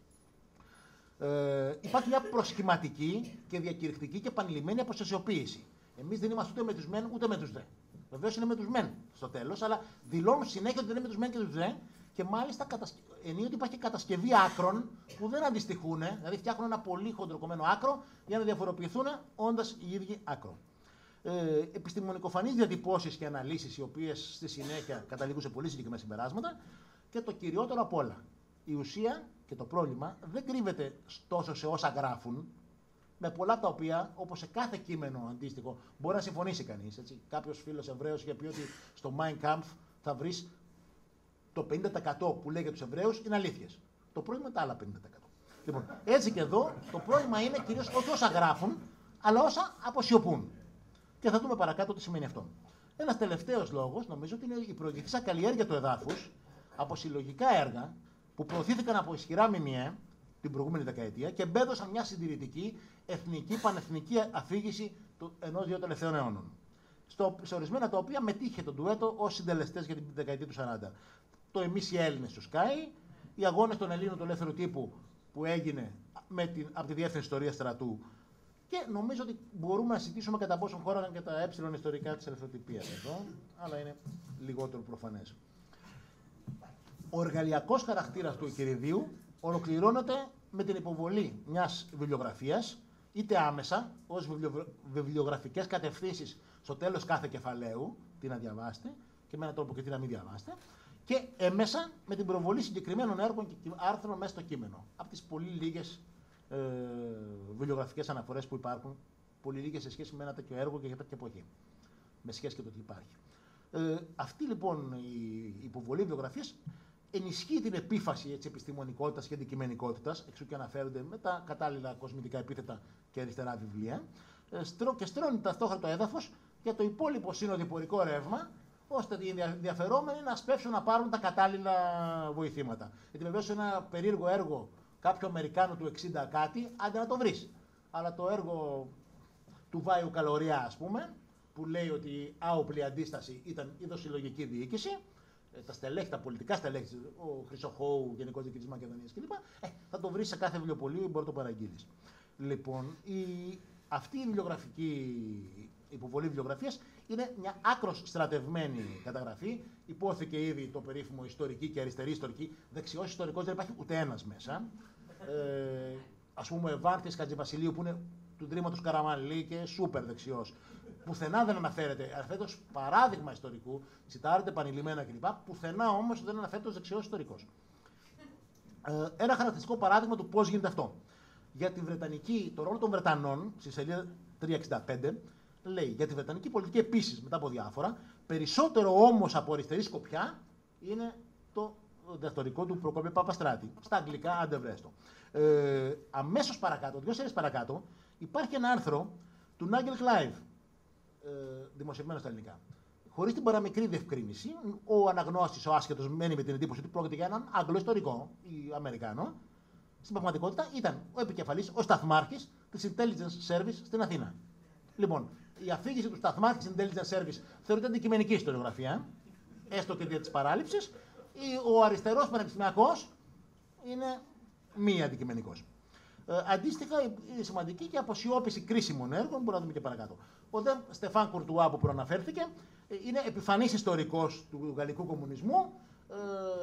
Ε, υπάρχει μια προσχηματική και διακηρυκτική και επανειλημμένη αποστασιοποίηση. Εμείς δεν είμαστε ούτε με τους μεν ούτε με τους δε. Βεβαίως είναι με τους μεν στο τέλος, αλλά δηλώνουν συνέχεια ότι δεν είναι με τους μεν και τους δε, και μάλιστα κατασκε... ενίοτε υπάρχει και κατασκευή άκρων που δεν αντιστοιχούν, δηλαδή φτιάχνουν ένα πολύ χοντροκομμένο άκρο για να διαφοροποιηθούν όντας οι ίδιοι άκρο. Ε, επιστημονικοφανείς διατυπώσεις και αναλύσεις, οι οποίες στη συνέχεια καταλήγουν σε πολύ συγκεκριμένα συμπεράσματα, και το κυριότερο απ' όλα, η ουσία και το πρόβλημα δεν κρύβεται τόσο σε όσα γράφουν, με πολλά τα οποία, όπως σε κάθε κείμενο αντίστοιχο, μπορεί να συμφωνήσει κανείς. Κάποιος φίλος Εβραίος είχε πει ότι στο Mein Kampf θα βρεις το πενήντα τοις εκατό που λέει για τους Εβραίους είναι αλήθειες. Το πρόβλημα είναι τα άλλα πενήντα τοις εκατό. Λοιπόν, έτσι και εδώ το πρόβλημα είναι κυρίως όχι όσα γράφουν, αλλά όσα αποσιωπούν. Και θα δούμε παρακάτω τι σημαίνει αυτό. Ένας τελευταίος λόγος, νομίζω ότι είναι η προηγηθήσα καλλιέργεια του εδάφους από συλλογικά έργα που προωθήθηκαν από ισχυρά ΜΜΕ την προηγούμενη δεκαετία και μπέδωσαν μια συντηρητική, εθνική, πανεθνική αφήγηση ενός δύο τελευταίων αιώνων. Στο, σε ορισμένα τα οποία μετήχε το ντουέτο ως συντελεστές για την δεκαετία του σαράντα. Το Εμείς οι Έλληνες του Sky, οι αγώνες των Ελλήνων του ελεύθερου τύπου που έγινε με την, από τη Διεύθυνση Ιστορίας Στρατού. Και νομίζω ότι μπορούμε να συζητήσουμε κατά πόσο χώραγαν και τα ε ιστορικά της ελευθεροτυπίας εδώ, αλλά είναι λιγότερο προφανές. Ο εργαλειακός χαρακτήρας του Κυριδίου ολοκληρώνεται με την υποβολή μιας βιβλιογραφίας, είτε άμεσα, ως βιβλιο... βιβλιογραφικές κατευθύνσεις στο τέλος κάθε κεφαλαίου, τι να διαβάσετε, και με έναν τρόπο και τι να μην διαβάσετε, και έμεσα με την προβολή συγκεκριμένων έργων και άρθρων μέσα στο κείμενο. Από τις πολύ λίγες ε, βιβλιογραφικές αναφορές που υπάρχουν, πολύ λίγες σε σχέση με ένα τέτοιο έργο και για τέτοια εποχή, με σχέση και το τι υπάρχει. Ε, αυτή λοιπόν η υποβολή βιβλιογραφίας ενισχύει την επίφαση έτσι, επιστημονικότητας και αντικειμενικότητας, εξού και αναφέρονται με τα κατάλληλα κοσμητικά επίθετα και αριστερά βιβλία, και στρώνει ταυτόχρονα το έδαφος για το υπόλοιπο συνοδοιπορικό ρεύμα, ώστε οι ενδιαφερόμενοι να σπεύσουν να πάρουν τα κατάλληλα βοηθήματα. Γιατί βεβαίως ένα περίεργο έργο κάποιου Αμερικάνου του εξήντα κάτι, άντε να το βρεις. Αλλά το έργο του Βάιου Καλωριά, ας πούμε, που λέει ότι η άοπλη αντίσταση ήταν η δοσυλλογική διοίκηση, τα στελέχη, τα πολιτικά στελέχη, ο Χρυσοχώου, Γενικός Διοικητής Μακεδονίας κλπ. Ε, θα το βρεις σε κάθε βιβλιοπωλείο ή μπορεί να το παραγγείλεις. Λοιπόν, η, αυτή η βιβλιογραφική υποβολή βιβλιογραφίας είναι μια άκρως στρατευμένη καταγραφή. Υπόθηκε ήδη το περίφημο ιστορική και αριστερή ιστορική. Δεξιός ιστορικός δεν υπάρχει ούτε ένας μέσα. Ε, ας πούμε, ο Ευάρτης Χατζηβασιλείου που είναι του Ντρήματος Καραμανλή και σούπερ δεξιός. Πουθενά δεν αναφέρεται, αναφέρεται ως παράδειγμα ιστορικού, τσιτάρεται επανειλημμένα κλπ. Πουθενά όμως δεν αναφέρεται ως δεξιός ιστορικός. Ε, ένα χαρακτηριστικό παράδειγμα του πώς γίνεται αυτό. Για τη Βρετανική, το ρόλο των Βρετανών, στη σελίδα τριακόσια εξήντα πέντε, λέει για τη βρετανική πολιτική επίσης μετά από διάφορα. Περισσότερο όμως από αριστερή σκοπιά είναι το διδακτορικό του Προκόπη Παπαστράτη. Στα αγγλικά, άντε βρέστο. Ε, αμέσως παρακάτω, δύο σειρές παρακάτω, υπάρχει ένα άρθρο του Νάγκελ Κλάιβ, ε, δημοσιευμένο στα ελληνικά. Χωρίς την παραμικρή διευκρίνηση, ο αναγνώστης, ο άσχετος, μένει με την εντύπωση ότι πρόκειται για έναν Αγγλοϊστορικό ή Αμερικάνο. Στην πραγματικότητα ήταν ο επικεφαλής, ο σταθμάρχης της Intelligence Service στην Αθήνα. Λοιπόν, η αφήγηση του σταθμάρχη της Intelligence Service θεωρείται αντικειμενική ιστοριογραφία, έστω και δια της παράληψης. Ο αριστερός πανεπιστημιακός είναι μη αντικειμενικός. Ε, αντίστοιχα, είναι σημαντική και αποσιώπηση κρίσιμων έργων, μπορούμε να δούμε και παρακάτω. Ο Δε Στεφάν Κουρτουά που προαναφέρθηκε είναι επιφανής ιστορικός του γαλλικού κομμουνισμού. Ε,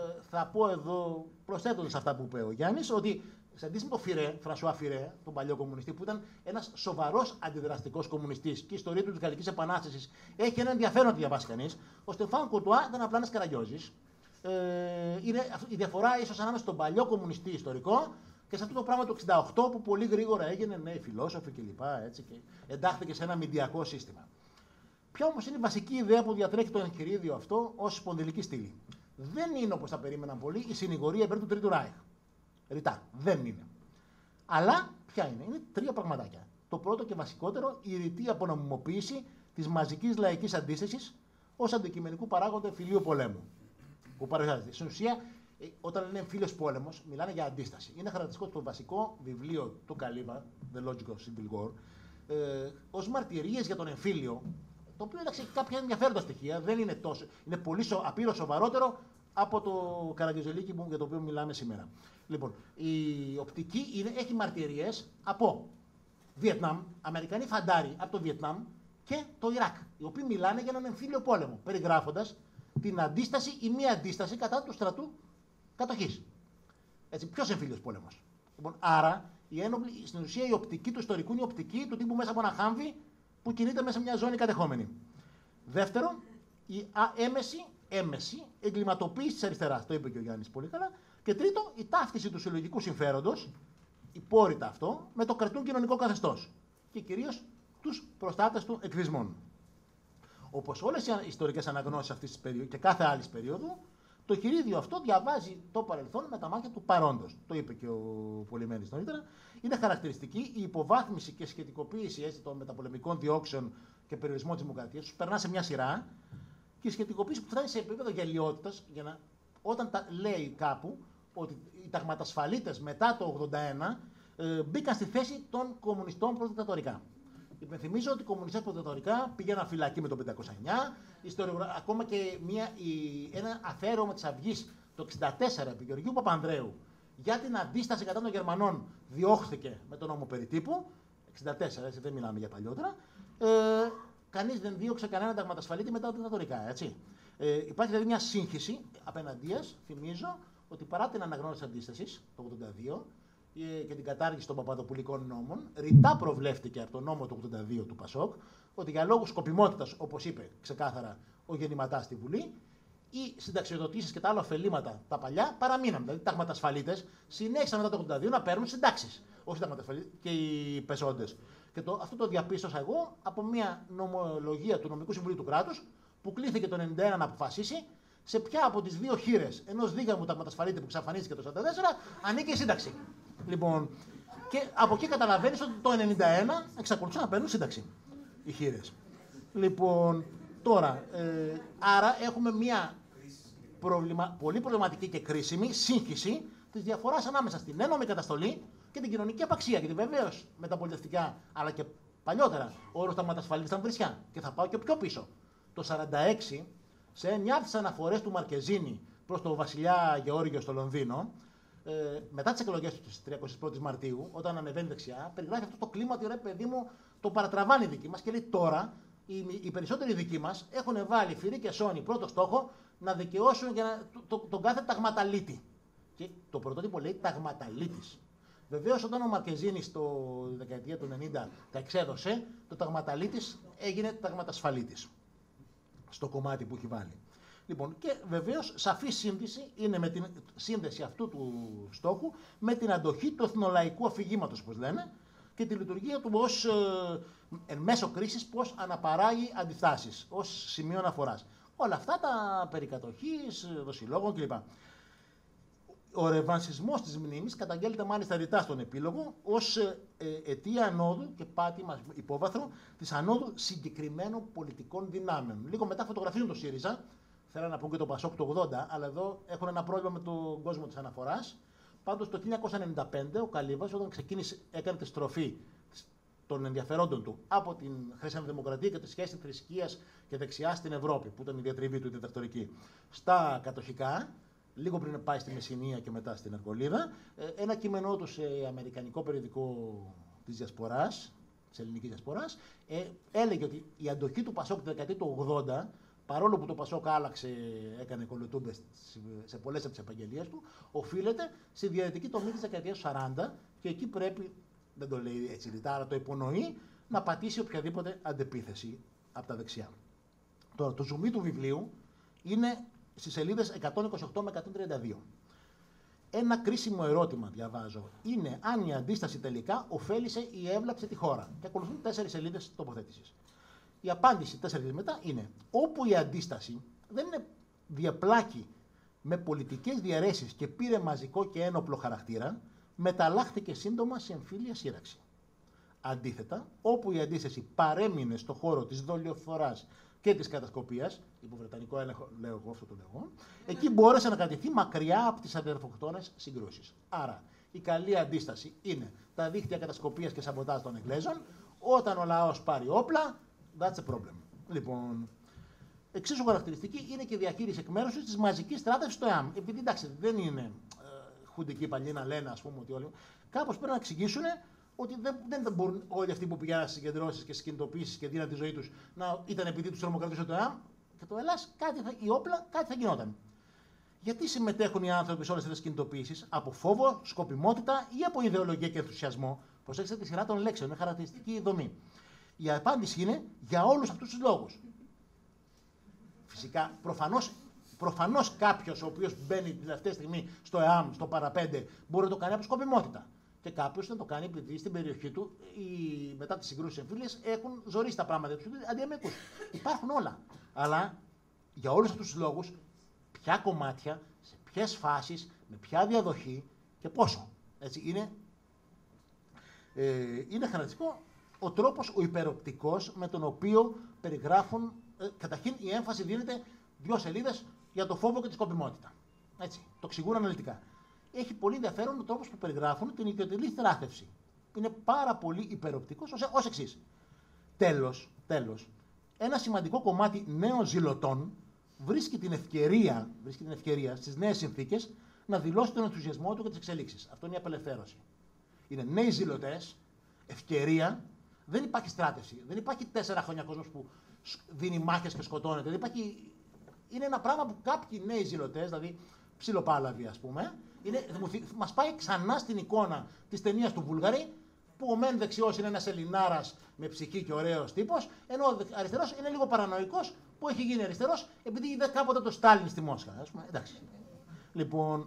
θα πω εδώ, προσθέτοντας αυτά που είπε ο Γιάννης, ότι σε αντίθεση με τον Φιρέ, Φρανσουά Φιρέ, τον παλιό κομμουνιστή, που ήταν ένας σοβαρός αντιδραστικός κομμουνιστής και η ιστορία του της Γαλλικής Επανάστασης έχει ένα ενδιαφέρον να τη διαβάσει κανείς, ο Στεφάν Κουρτουά ήταν απλά ένας καραγκιόζης. Ε, είναι η διαφορά ίσως ανάμεσα στον παλιό κομμουνιστή ιστορικό και σε αυτό το πράγμα του εξήντα οκτώ που πολύ γρήγορα έγινε νέοι φιλόσοφοι κλπ. Έτσι, και εντάχθηκε σε ένα μηντιακό σύστημα. Ποια όμως είναι η βασική ιδέα που διατρέχει το εγχειρίδιο αυτό ως σπονδυλική στήλη? Δεν είναι, όπως θα περίμεναν πολλοί, η συνηγορία υπέρ του Τρίτου Ράιχ. Ρητά. Δεν είναι. Αλλά ποια είναι? Είναι τρία πραγματάκια. Το πρώτο και βασικότερο, η ρητή απονομιμοποίηση της μαζικής λαϊκής αντίστασης ως αντικειμενικού παράγοντα εμφυλίου πολέμου. Που παρουσιάζεται. Στην ουσία, όταν είναι εμφύλιος πόλεμος, μιλάνε για αντίσταση. Είναι χαρακτηριστικό το βασικό βιβλίο του Καλίβα, The Logic of Civil War, ε, ως μαρτυρίες για τον εμφύλιο, το οποίο εντάξει, έχει κάποια ενδιαφέροντα στοιχεία, δεν είναι τόσο. Είναι πολύ σο, απείρως σοβαρότερο από το Καραγκιόζηλίκι για το οποίο μιλάμε σήμερα. Λοιπόν, η οπτική είναι, έχει μαρτυρίες από Βιετνάμ, Αμερικανοί φαντάροι από το Βιετνάμ και το Ιράκ, οι οποίοι μιλάνε για έναν εμφύλιο πόλεμο, περιγράφοντας την αντίσταση ή μία αντίσταση κατά του στρατού κατοχής. Έτσι, ποιος εμφύλιος πόλεμος? Λοιπόν, άρα, η ένοπλη, στην ουσία η οπτική του ιστορικού είναι η οπτική του τύπου μέσα από ένα χάμβι που κινείται μέσα σε μια ζώνη κατεχόμενη. Δεύτερον, η έμεση, έμεση εγκληματοποίηση της αριστεράς, το είπε και ο Γιάννης πολύ καλά. Και τρίτο, η ταύτιση του συλλογικού συμφέροντος, υπόρρητα αυτό, με το κρατούν κοινωνικό καθεστώς και κυρίως τους προστάτες του εκβισμών. Όπως όλες οι ιστορικές αναγνώσεις αυτής της περίοδου και κάθε άλλης περίοδου, το χειρίδιο αυτό διαβάζει το παρελθόν με τα μάτια του παρόντος. Το είπε και ο Πολυμένης νωρίτερα. Είναι χαρακτηριστική η υποβάθμιση και σχετικοποίηση έτσι, των μεταπολεμικών διώξεων και περιορισμών της δημοκρατίας. Τους περνά σε μια σειρά και η σχετικοποίηση που φτάνει σε επίπεδο γελιότητας για να, όταν τα λέει κάπου ότι οι ταγματασφαλίτες μετά το ογδόντα ένα ε, μπήκαν στη θέση των κομμουνιστών προδικτατορικά. Υπενθυμίζω ότι οι κομμουνιστές προδικτατορικά πήγαιναν φυλακή με το πεντακόσια εννιά, ιστοριογρα... ακόμα και μια, η... ένα αφαίρεμα της Αυγής το εξήντα τέσσερα επί Γεωργίου Παπανδρέου για την αντίσταση κατά των Γερμανών διώχθηκε με τον νόμο περί τύπου, εξήντα τέσσερα, έτσι δεν μιλάμε για παλιότερα. Ε, κανείς δεν δίωξε κανέναν ταγματασφαλίτη μετά τα δικτατορικά, έτσι. Ε, υπάρχει δηλαδή μια σύγχυση απέναντίας, θυμίζω, ότι παρά την αναγνώριση αντίστασης το ογδόντα δύο και την κατάργηση των παπαδοπουλικών νόμων, ρητά προβλέφτηκε από τον νόμο του ογδόντα δύο του Πασόκ ότι για λόγους σκοπιμότητας, όπως είπε ξεκάθαρα ο γεννηματάς στη Βουλή, οι συνταξιοδοτήσεις και τα άλλα ωφελήματα τα παλιά παραμείναν. Δηλαδή, οι ταγματασφαλίτες συνέχισαν μετά το ογδόντα δύο να παίρνουν συντάξεις. Όχι οι ταγματασφαλίτες και οι πεσόντες. Και το, αυτό το διαπίστωσα εγώ από μια νομολογία του Νομικού Συμβουλίου του Κράτους που κλήθηκε το ενενήντα ένα να αποφασίσει σε ποια από τις δύο χείρες ενός δίγαμου ταγματασφαλίτη που εξαφανίστηκε το σαράντα τέσσερα ανήκει η σύνταξη. Λοιπόν, και από εκεί καταλαβαίνεις ότι το ενενήντα ένα εξακολουθούν να παίρνουν σύνταξη οι χείρες. Λοιπόν, τώρα, ε, άρα έχουμε μια προβλημα, πολύ προβληματική και κρίσιμη σύγχυση της διαφοράς ανάμεσα στην ένομη καταστολή και την κοινωνική απαξία. Γιατί βεβαίως μεταπολιτευτικά, αλλά και παλιότερα, ο όρος ταγματασφαλίτης ήταν βρισιά. Και θα πάω και πιο πίσω. Το σαράντα έξι, σε μια από τις αναφορές του Μαρκεζίνη προς τον βασιλιά Γεώργιο στο Λονδίνο, ε, μετά τις εκλογές του της τριαντάφυρης πρώτης Μαρτίου, όταν ανεβαίνει δεξιά, περιγράφει αυτό το κλίμα ότι ρε παιδί μου το παρατραβάνει δική μας και λέει τώρα οι, οι περισσότεροι δικοί μας έχουν βάλει Φυρί και Σόνι πρώτο στόχο να δικαιώσουν για να, το, το, τον κάθε ταγματαλίτη. Και το πρωτότυπο λέει ταγματαλίτης. Βεβαίως, όταν ο Μαρκεζίνη στο δεκαετία του ενενήντα τα εξέδωσε, το ταγματαλίτης έγινε ταγματασφαλίτης στο κομμάτι που έχει βάλει. Λοιπόν, και βεβαίως σαφή σύνδεση είναι με την σύνδεση αυτού του στόχου με την αντοχή του εθνολαϊκού αφηγήματος, όπως λένε, και τη λειτουργία του ως ε, εν μέσω κρίσης πώς αναπαράγει αντιστάσεις, ως σημείο αναφοράς. Όλα αυτά τα περί κατοχής, δοσιλόγων κλπ. Ο ρεβανσισμός της μνήμης καταγγέλλεται μάλιστα ρητά στον επίλογο ως ε, αιτία ανόδου και πάτημα υπόβαθρο της ανόδου συγκεκριμένων πολιτικών δυνάμεων. Λίγο μετά φωτογραφίζουν το ΣΥΡΙΖΑ, θέλω να πω και το ΠΑΣΟΚ το ογδόντα, αλλά εδώ έχουν ένα πρόβλημα με τον κόσμο της αναφοράς. Πάντως το χίλια εννιακόσια ενενήντα πέντε ο Καλύβας, όταν ξεκίνησε, έκανε τη στροφή των ενδιαφερόντων του από την χριστιανοδημοκρατία και τη σχέση θρησκείας και δεξιά στην Ευρώπη, που ήταν η διατριβή του η διδακτορική, στα κατοχικά, λίγο πριν πάει στη Μεσσηνία και μετά στην Αρκολίδα, ένα κείμενό του σε αμερικανικό περιοδικό της Διασποράς, της ελληνικής Διασποράς, ε, έλεγε ότι η αντοχή του Πασόκ τη δεκαετία του ογδόντα, παρόλο που το Πασόκ άλλαξε, έκανε κολοτούμπες σε πολλές από τις επαγγελίες του, οφείλεται στη διαιτητική τομή της δεκαετίας του σαράντα και εκεί πρέπει, δεν το λέει έτσι ρητά, αλλά το υπονοεί, να πατήσει οποιαδήποτε αντεπίθεση από τα δεξιά. Τώρα, το ζουμί του βιβλίου είναι στις σελίδες εκατόν είκοσι οκτώ με εκατόν τριάντα δύο. Ένα κρίσιμο ερώτημα, διαβάζω, είναι αν η αντίσταση τελικά ωφέλησε ή έβλαψε τη χώρα. Και ακολουθούν τέσσερις σελίδες τοποθέτησης. Η απάντηση τέσσερις μετά είναι: όπου η αντίσταση δεν είναι διαπλάκη με πολιτικές διαιρέσεις και πήρε μαζικό και ένοπλο χαρακτήρα, μεταλλάχθηκε σύντομα σε εμφύλια σύραξη. Αντίθετα, όπου η αντίσταση παρέμεινε στο χώρο της δολιοφθοράς και της κατασκοπίας, υπό βρετανικό έλεγχο, λέω εγώ αυτό το λέω, εκεί μπόρεσε να κρατηθεί μακριά από τις αδερφοκτόνες συγκρούσεις. Άρα, η καλή αντίσταση είναι τα δίκτυα κατασκοπίας και σαμποτάζ των Εγγλέζων. Όταν ο λαός πάρει όπλα, that's a problem. Λοιπόν, εξίσου χαρακτηριστική είναι και η διαχείριση εκ μέρους της μαζικής στράτευσης στο ΕΑΜ. Επειδή εντάξει, δεν είναι ε, χουντική παλιή να λένε, ας πούμε, ότι όλοι. Κάπως πρέπει να εξηγήσουν ότι δεν, δεν μπορούν όλοι αυτοί που πηγαίνουν στις συγκεντρώσεις και στις κινητοποιήσεις και δίναν τη ζωή τους να ήταν επειδή τους τρομοκρατούσε το ΕΑΜ και το Ελλάς, κάτι θα, η όπλα, κάτι θα γινόταν. Γιατί συμμετέχουν οι άνθρωποι σε όλες αυτές τις κινητοποιήσεις, από φόβο, σκοπιμότητα ή από ιδεολογία και ενθουσιασμό? Προσέξτε τη σειρά των λέξεων, είναι χαρακτηριστική δομή. Η απάντηση είναι για όλους αυτούς τους λόγους. Φυσικά, προφανώς, προφανώς κάποιος ο οποίος μπαίνει την τελευταία στιγμή στο ΕΑΜ, στο παραπέντε, μπορεί να το κάνει από σκοπιμότητα. Και κάποιος να το κάνει επειδή στην περιοχή του, οι, μετά τις συγκρούσεις εμφύλιες, έχουν ζωρίσει τα πράγματα τους αντιαμεκούς. Υπάρχουν όλα. Αλλά για όλους αυτούς τους λόγους, ποια κομμάτια, σε ποιες φάσεις, με ποια διαδοχή και πόσο. Έτσι, είναι, ε, είναι χαρακτηριστικό ο τρόπος, ο υπεροπτικός με τον οποίο περιγράφουν, ε, καταρχήν η έμφαση δίνεται δύο σελίδες για το φόβο και τη σκοπιμότητα. Έτσι, το εξηγούν αναλυτικά. Έχει πολύ ενδιαφέρον ο τρόπος που περιγράφουν την ιδιωτελή θράθευση. Είναι πάρα πολύ υπεροπτικός ως εξής. Τέλος, τέλος, ένα σημαντικό κομμάτι νέων ζηλωτών βρίσκει την ευκαιρία, βρίσκει την ευκαιρία στις νέες συνθήκες να δηλώσει τον ενθουσιασμό του και τις εξελίξεις. Αυτό είναι η απελευθέρωση. Είναι νέοι ζηλωτές, ευκαιρία. Δεν υπάρχει στράτευση. Δεν υπάρχει τέσσερα χρόνια κόσμος που δίνει μάχες και σκοτώνεται. Δεν υπάρχει... Είναι ένα πράγμα που κάποιοι νέοι ζηλωτές, δηλαδή ψιλοπάλαβοι ας πούμε, είναι... μας πάει ξανά στην εικόνα της ταινίας του Βούλγαρη, που ο μεν δεξιός είναι ένας Ελληνάρας με ψυχή και ωραίος τύπος, ενώ ο αριστερός είναι λίγο παρανοϊκός που έχει γίνει αριστερός επειδή είδε κάποτε το Στάλιν στη Μόσχα. Ας πούμε. Εντάξει. Λοιπόν,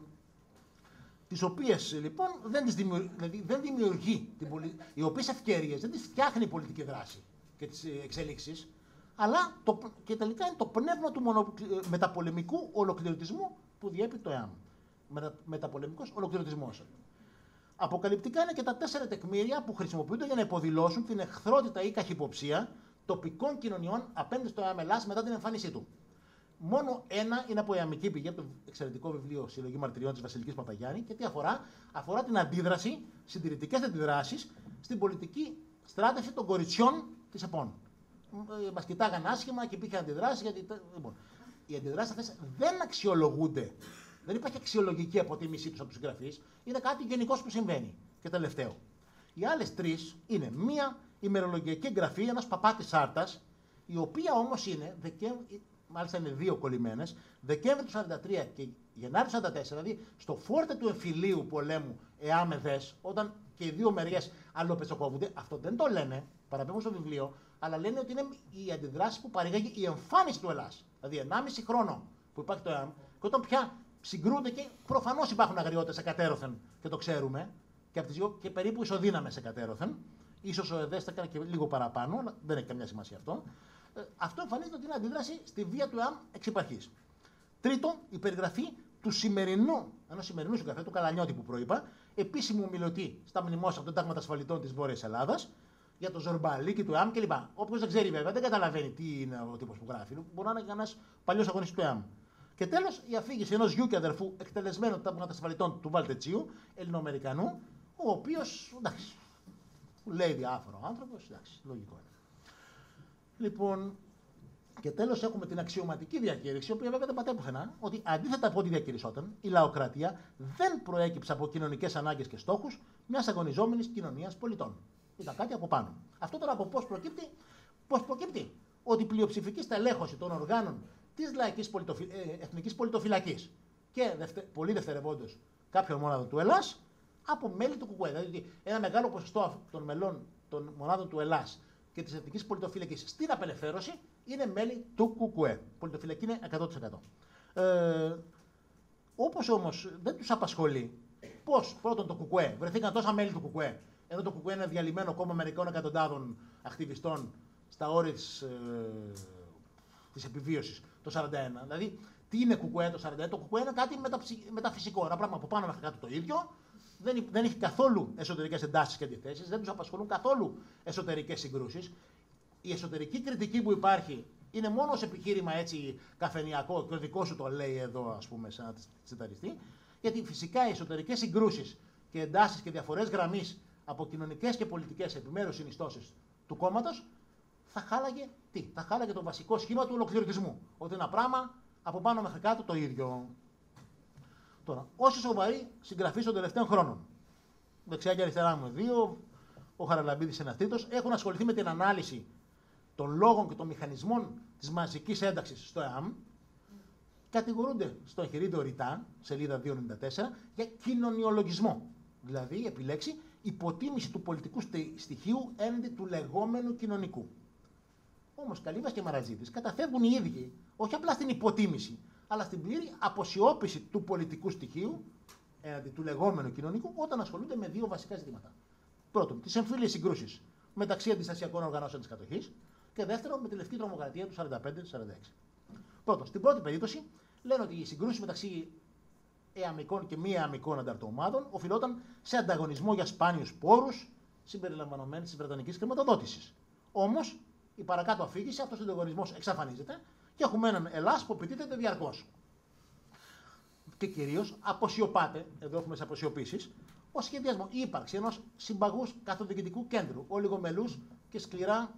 τις οποίες λοιπόν δεν, τις δημιουργεί, δηλαδή, δεν δημιουργεί, την πολι... οι οποίες ευκαιρίες δεν τις φτιάχνει η πολιτική δράση και τις εξέλιξεις, αλλά το... και τελικά είναι το πνεύμα του μονο... μεταπολεμικού ολοκληρωτισμού που διέπει το ΕΑΜ. Μετα... Μεταπολεμικός ολοκληρωτισμός. Αποκαλυπτικά είναι και τα τέσσερα τεκμήρια που χρησιμοποιούνται για να υποδηλώσουν την εχθρότητα ή καχυποψία τοπικών κοινωνιών απέναντι στο ΕΑΜ Ελλάς μετά την εμφάνισή του. Μόνο ένα είναι από ιαμική πηγή, από το εξαιρετικό βιβλίο Συλλογή Μαρτυριών της Βασιλικής Παπαγιάννη. Και τι αφορά? Αφορά την αντίδραση, συντηρητικές αντιδράσεις στην πολιτική στράτευση των κοριτσιών της ΕΠΟΝ. Μας κοιτάγαν άσχημα και υπήρχε αντιδράση. Γιατί... Λοιπόν, οι αντιδράσεις αυτές δεν αξιολογούνται. Δεν υπάρχει αξιολογική αποτίμησή τους από τους συγγραφείς. Είναι κάτι γενικώς που συμβαίνει. Και τελευταίο. Οι άλλες τρεις είναι μία ημερολογιακή εγγραφή ενός παπά της Σάρτας, η οποία όμως είναι, Δεκέμβρη, μάλιστα είναι δύο κολλημένες, Δεκέμβρη του σαράντα τρία και Γενάρη του σαράντα τέσσερα, δηλαδή στο φόρτε του εμφυλίου πολέμου ΕΑΜΕΔΕΣ, όταν και οι δύο μεριές αλλοπετσοκόβονται, αυτό δεν το λένε, παραπέμπουν στο βιβλίο, αλλά λένε ότι είναι η αντιδράση που παρήγαγε η εμφάνιση του Ελλάς. Δηλαδή ενάμιση χρόνο που υπάρχει το ΕΑΜ, και όταν πια συγκρούνται και προφανώς υπάρχουν αγριότητες εκατέρωθεν και το ξέρουμε, και, από τις, και περίπου ισοδύναμες εκατέρωθεν, Ίσως ο ΕΔΕΣ θα έκανε και λίγο παραπάνω, αλλά δεν έχει καμιά σημασία αυτό. Ε, αυτό εμφανίζεται ότι είναι αντίδραση στη βία του ΕΑΜ εξ υπαρχής. Τρίτο, η περιγραφή του σημερινού, ενός σημερινού συγγραφέα, του Καλανιώτη που προείπα, επίσημου μιλωτή στα μνημόσυνα των τάγματα ασφαλιτών της Βόρειας Ελλάδας, για το Ζορμπαλίκι του ΕΑΜ κλπ. Όποιος δεν ξέρει βέβαια, δεν καταλαβαίνει τι είναι ο τύπος που γράφει. Μπορεί να είναι κανένας παλιός αγωνιστής του ΕΑΜ. Και τέλος, η αφήγηση ενός γιου και αδερφού εκτελεσμένου των τάγματα ασφαλιτών του Βαλτετσίου, Ελληνοαμερικανού, ο οποίος, εντάξει, λέει διάφορο άνθρωπος, εντάξει, λογικό είναι. Λοιπόν, και τέλος έχουμε την αξιωματική διακήρυξη, η οποία βέβαια δεν πατάει πουθενά, ότι αντίθετα από ό,τι διακηρυσσόταν, η λαοκρατία δεν προέκυψε από κοινωνικές ανάγκες και στόχους μιας αγωνιζόμενης κοινωνίας πολιτών. Ήταν κάτι από πάνω. Αυτό τώρα από πώς προκύπτει, πώς προκύπτει, ότι η πλειοψηφική στελέχωση των οργάνων της λαϊκής πολιτοφυ... ε, εθνικής πολιτοφυλακής και δευτε... πολύ δευτερευόντως κάποιων μονάδων του Ελλάς από μέλη του ΚΚΕ. Δηλαδή ένα μεγάλο ποσοστό των μελών των μονάδων του Ελλάς και της εθνικής πολιτοφυλακής στην απελευθέρωση είναι μέλη του ΚΚΕ. Πολιτοφυλακή είναι εκατό τοις εκατό. Ε, όπως όμως δεν τους απασχολεί πώς πρώτον το ΚΚΕ, βρεθήκαν τόσα μέλη του ΚΚΕ, ενώ το ΚΚΕ είναι διαλυμένο κόμμα μερικών εκατοντάδων ακτιβιστών στα όρια της, ε, της επιβίωσης το σαράντα ένα. Δηλαδή, τι είναι ΚΚΕ το σαράντα ένα? Το ΚΚΕ είναι κάτι μεταψη, μεταφυσικό, ένα πράγμα από πάνω μέχρι κάτω το ίδιο. Δεν, δεν έχει καθόλου εσωτερικές εντάσεις και αντιθέσεις, δεν τους απασχολούν καθόλου εσωτερικές συγκρούσεις. Η εσωτερική κριτική που υπάρχει είναι μόνο ως επιχείρημα έτσι καφενειακό, και ο δικό σου το λέει εδώ, ας πούμε, σε ένα τσιταριστή, γιατί φυσικά οι εσωτερικές συγκρούσεις και εντάσεις και διαφορές γραμμής από κοινωνικές και πολιτικές επιμέρους συνιστώσεις του κόμματος θα χάλαγε τι? Θα χάλαγε το βασικό σχήμα του ολοκληρωτισμού. Ότι ένα πράγμα από πάνω μέχρι κάτω το ίδιο. Τώρα, όσοι σοβαροί συγγραφείς των τελευταίων χρόνων, δεξιά και αριστερά μου δύο, ο Χαραλαμπίδης ένας τρίτος, έχουν ασχοληθεί με την ανάλυση των λόγων και των μηχανισμών της μαζικής ένταξης στο ΕΑΜ, κατηγορούνται στο εγχειρίδιο ρητά, σελίδα διακόσια ενενήντα τέσσερα, για κοινωνιολογισμό. Δηλαδή, επιλέξει υποτίμηση του πολιτικού στοιχείου έναντι του λεγόμενου κοινωνικού. Όμως, Καλύβας και Μαρατζίδης καταφεύγουν οι ίδιοι, όχι απλά στην υποτίμηση, αλλά στην πλήρη αποσιώπηση του πολιτικού στοιχείου έναντι του λεγόμενου κοινωνικού, όταν ασχολούνται με δύο βασικά ζητήματα. Πρώτον, τις εμφύλιες συγκρούσεις μεταξύ αντιστασιακών οργανώσεων της κατοχής, και δεύτερον, με τη λευκή τρομοκρατία του σαράντα πέντε σαράντα έξι. Πρώτον, στην πρώτη περίπτωση, λένε ότι οι συγκρούσεις μεταξύ εαμικών και μη εαμικών ανταρτομάδων οφειλόταν σε ανταγωνισμό για σπάνιους πόρους, συμπεριλαμβανομένης της βρετανικής χρηματοδότησης. Όμως, η παρακάτω αφήγηση, αυτός ο ανταγωνισμός εξαφανίζεται και έχουμε έναν Ελλάς που επιτίθεται διαρκώς. Και κυρίως αποσιωπάται, εδώ έχουμε τις αποσιωπήσεις, ο σχεδιασμό, η ύπαρξη ενός συμπαγούς καθοδικητικού κέντρου, ολιγομελούς και σκληρά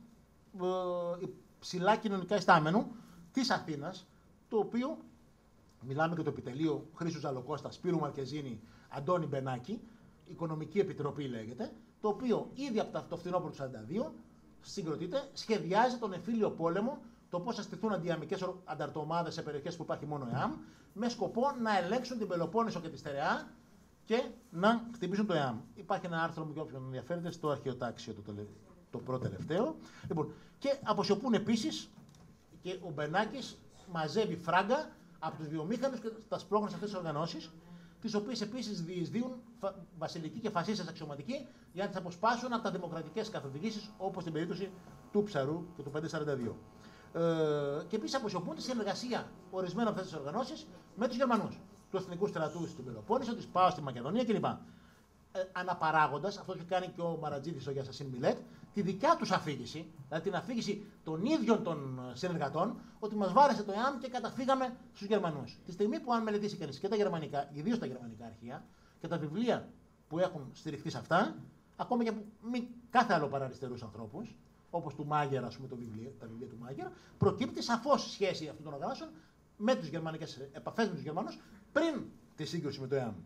ε, ψηλά κοινωνικά ιστάμενου της Αθήνας, το οποίο, μιλάμε για το επιτελείο Χρήσου Ζαλοκώστα, Σπύρου Μαρκεζίνη, Αντώνη Μπενάκη, Οικονομική Επιτροπή λέγεται, το οποίο ήδη από το φθινόπωρο του σαράντα δύο συγκροτείται, σχεδιάζει τον εμφύλιο πόλεμο, το πώς θα στηθούν αντιαμικές ανταρτομάδες σε περιοχές που υπάρχει μόνο ΕΑΜ, με σκοπό να ελέγξουν την Πελοπόννησο και τη Στερεά και να χτυπήσουν το ΕΑΜ. Υπάρχει ένα άρθρο μου για όποιον ενδιαφέρεται στο αρχαιοτάξιο το, τελε... το πρώτο τελευταίο. Λοιπόν, και αποσιωπούν επίσης και ο Μπενάκης μαζεύει φράγκα από τους βιομήχανους και τα σπρώχνουν σε αυτές τις οργανώσεις, τις οποίες επίσης διεισδύουν βασιλικοί και φασίστες αξιωματικοί για να τις αποσπάσουν από τα δημοκρατικές καθοδηγήσεις, όπως στην περίπτωση του Ψαρού και του πεντακόσια σαράντα δύο. Ε, και επίσης αποσιωπούν τη συνεργασία ορισμένων από αυτές τις οργανώσεις με τους Γερμανούς, του Εθνικού Στρατού στην Πελοπόννησο, της ΠΑΟ στη Μακεδονία κλπ. Ε, αναπαράγοντας, αυτό που κάνει και ο Μαρατζίδης ο Γιασασίν Μιλέτ, τη δικιά τους αφήγηση, δηλαδή την αφήγηση των ίδιων των συνεργατών, ότι μας βάρεσε το ΕΑΜ και καταφύγαμε στους Γερμανούς. Τη στιγμή που, αν μελετήσει κανείς και τα γερμανικά, ιδίως τα γερμανικά αρχεία και τα βιβλία που έχουν στηριχθεί σε αυτά, ακόμα και από μη, κάθε άλλο παραριστερούς ανθρώπους, όπως του Μάγερα, ας πούμε, το βιβλίο, τα βιβλία του Μάγερα, προκύπτει σαφώς σχέση αυτών των οργανώσεων με τις γερμανικές επαφές με τους Γερμανούς πριν τη σύγκρουση με το ΕΑΜ.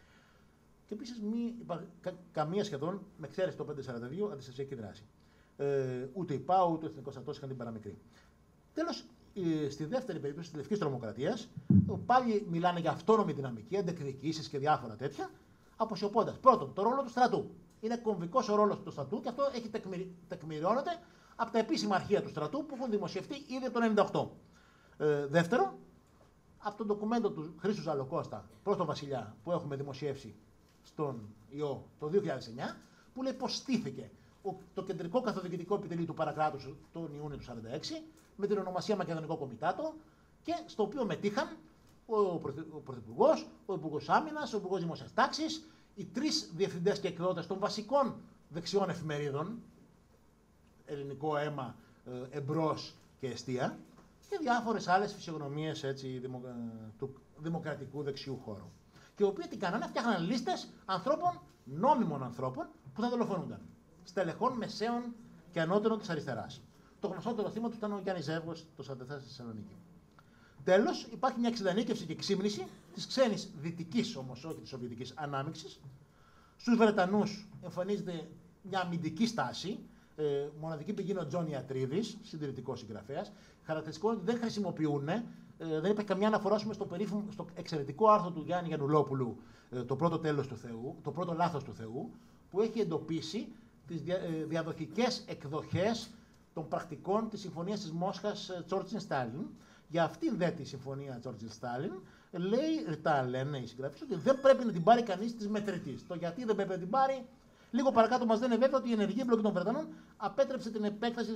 Και επίσης κα, καμία σχεδόν, με εξαίρεση το πεντακόσια σαράντα δύο, αντιστασιακή δράση. Ε, ούτε η ΠΑΟ ούτε ο Εθνικός Στρατός είχαν την παραμικρή. Τέλος, ε, στη δεύτερη περίπτωση της λευκής τρομοκρατίας, πάλι μιλάνε για αυτόνομη δυναμική, αντεκδικήσεις και διάφορα τέτοια, αποσιωπώντας πρώτον το ρόλο του στρατού. Είναι κομβικός ο ρόλος του στρατού και αυτό έχει τεκμηρι, τεκμηριώνεται από τα επίσημα αρχεία του στρατού που έχουν δημοσιευτεί ήδη από το ενενήντα οκτώ. Ε, δεύτερον, από το ντοκουμέντο του Χρήσου Ζαλοκώστα προς τον Βασιλιά που έχουμε δημοσιεύσει στον Ιω το δύο χιλιάδες εννιά, που λέει πως στήθηκε το κεντρικό καθοδικητικό επιτελείο του παρακράτους τον Ιούνιο του χίλια εννιακόσια σαράντα έξι, με την ονομασία Μακεδονικό Κομιτάτο, και στο οποίο μετήχαν ο Πρωθυπουργός, ο Υπουργός Άμυνας, ο Υπουργός Δημόσιας Τάξης, οι τρεις διευθυντές και εκδότες των βασικών δεξιών εφημερίδων, Ελληνικό Αίμα, Εμπρός και Εστία, και διάφορες άλλες φυσιογνωμίες έτσι, δημο, του δημοκρατικού δεξιού χώρου. Και οι οποίοι τι κάνανε, φτιάχναν λίστες ανθρώπων, νόμιμων ανθρώπων, που θα δολοφονούνταν. Στελεχών, μεσαίων και ανώτερων της αριστεράς. Το γνωστότερο θύμα του ήταν ο Γιάννης Ζεύγος, το χίλια εννιακόσια σαράντα τέσσερα στη Θεσσαλονίκη. Τέλος, υπάρχει μια εξειδανίκευση και ξύμνηση της ξένης δυτικής, όμως όχι της σοβιετικής ανάμειξης. Στους Βρετανούς εμφανίζεται μια αμυντική στάση. Ε, μοναδική πηγή είναι ο Τζόνι Ατρίδης, συντηρητικός συγγραφέας. Χαρακτηριστικό είναι ότι δεν χρησιμοποιούν, ε, δεν υπάρχει καμιά αναφορά στο, περίφημο, στο εξαιρετικό άρθρο του Γιάννη Γιαννουλόπουλου, ε, το πρώτο τέλος του Θεού, το πρώτο λάθος του Θεού, που έχει εντοπίσει τις δια, ε, διαδοχικές εκδοχές των πρακτικών της συμφωνίας της Μόσχας Τσόρτσιν-Στάλιν. Για αυτήν δε τη συμφωνία Τσόρτσιν-Στάλιν, λέει, ρητά λένε οι συγγραφείς, ότι δεν πρέπει να την πάρει κανείς της μετρητής. Το γιατί δεν πρέπει να την πάρει, λίγο παρακάτω μας λένε βέβαια ότι η ενεργή εμπλοκή των Βρετανών απέτρεψε την επέκταση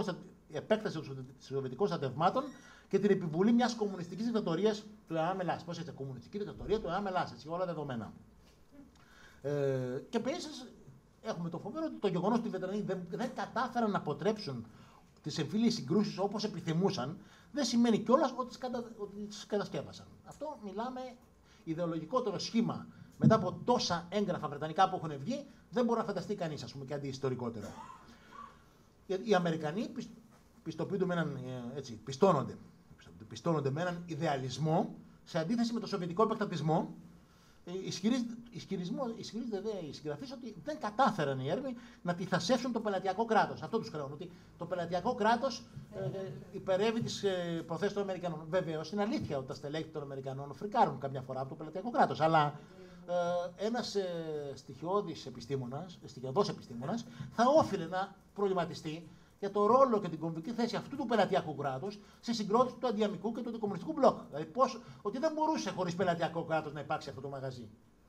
των σοβιετικών στρατευμάτων και την επιβολή μιας κομμουνιστικής δικτατορίας του ΕΑΜ Ελλάς. Πώς έτσι, κομμουνιστική δικτατορία του ΕΑΜ Ελλάς, έτσι, όλα δεδομένα. Ε, και επίσης έχουμε το φοβερό ότι το γεγονός ότι οι Βρετανοί δεν, δεν κατάφεραν να αποτρέψουν τις εμφύλιες συγκρούσεις όπως επιθυμούσαν, δεν σημαίνει κιόλας ότι τις, κατα... ότι τις κατασκεύασαν. Αυτό μιλάμε ιδεολογικότερο σχήμα μετά από τόσα έγγραφα βρετανικά που έχουν βγει, δεν μπορεί να φανταστεί κανείς, ας πούμε, και αντιιστορικότερο. Οι Αμερικανοί πιστοποιούνται με έναν, έτσι, πιστώνονται, πιστώνονται με έναν ιδεαλισμό σε αντίθεση με το σοβιετικό επεκτατισμό. Ισχυρίζονται δε οι συγγραφείς ότι δεν κατάφεραν οι Έρμοι να τυθασεύσουν το πελατειακό κράτος. Αυτό τους χρεώνουν. Ότι το πελατειακό κράτος ε, υπερεύει τις ε, προθέσεις των Αμερικανών. Βεβαίως είναι αλήθεια ότι τα στελέχη των Αμερικανών φρικάρουν καμιά φορά από το πελατειακό κράτος. Αλλά ε, ένας ε, στοιχειώδης επιστήμονας, στοιχειωδός επιστήμονας, θα όφιλε να προβληματιστεί για το ρόλο και την κομβική θέση αυτού του πελατειακού κράτους στη συγκρότηση του αντιαμικού και του αντικομμουνιστικού μπλοκ. Δηλαδή, πώς, ότι δεν μπορούσε χωρίς πελατειακό κράτος να υπάρξει αυτό το μαγαζί.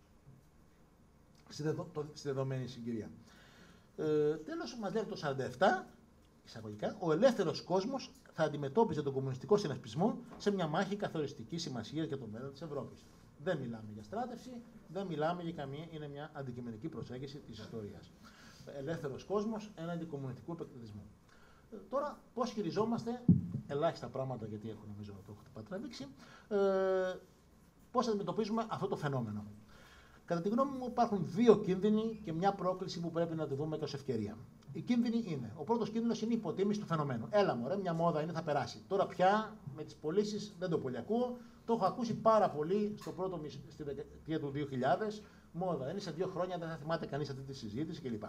Στη, δεδο, το, στη δεδομένη συγκυρία. Ε, τέλος, μας λέει το χίλια εννιακόσια σαράντα επτά, εισαγωγικά, ο ελεύθερος κόσμος θα αντιμετώπιζε τον κομμουνιστικό συνασπισμό σε μια μάχη καθοριστική σημασία για το μέλλον της Ευρώπης. Δεν μιλάμε για στράτευση, δεν μιλάμε για καμία, είναι μια αντικειμενική προσέγγιση της ιστορίας. Ελεύθερος κόσμος έναντι κομμουνιστικού επεκτατισμού. Ε, τώρα, πώς χειριζόμαστε, ελάχιστα πράγματα γιατί έχω νομίζω το έχω πατραβήξει, ε, πώς αντιμετωπίζουμε αυτό το φαινόμενο. Κατά τη γνώμη μου υπάρχουν δύο κίνδυνοι και μια πρόκληση που πρέπει να τη δούμε και ως ευκαιρία. Οι κίνδυνοι είναι, ο πρώτος κίνδυνος είναι η υποτίμηση του φαινομένου. Έλα μωρέ, μια μόδα είναι, θα περάσει. Τώρα πια με τις πωλήσεις δεν το πολύ ακούω, το έχω ακούσει πάρα πολύ στο πρώτο, στη δεκαετία του δύο χιλιάδες, μόδα είναι, σε δύο χρόνια δεν θα θυμάται κανείς αυτή τη συζήτηση κλπ.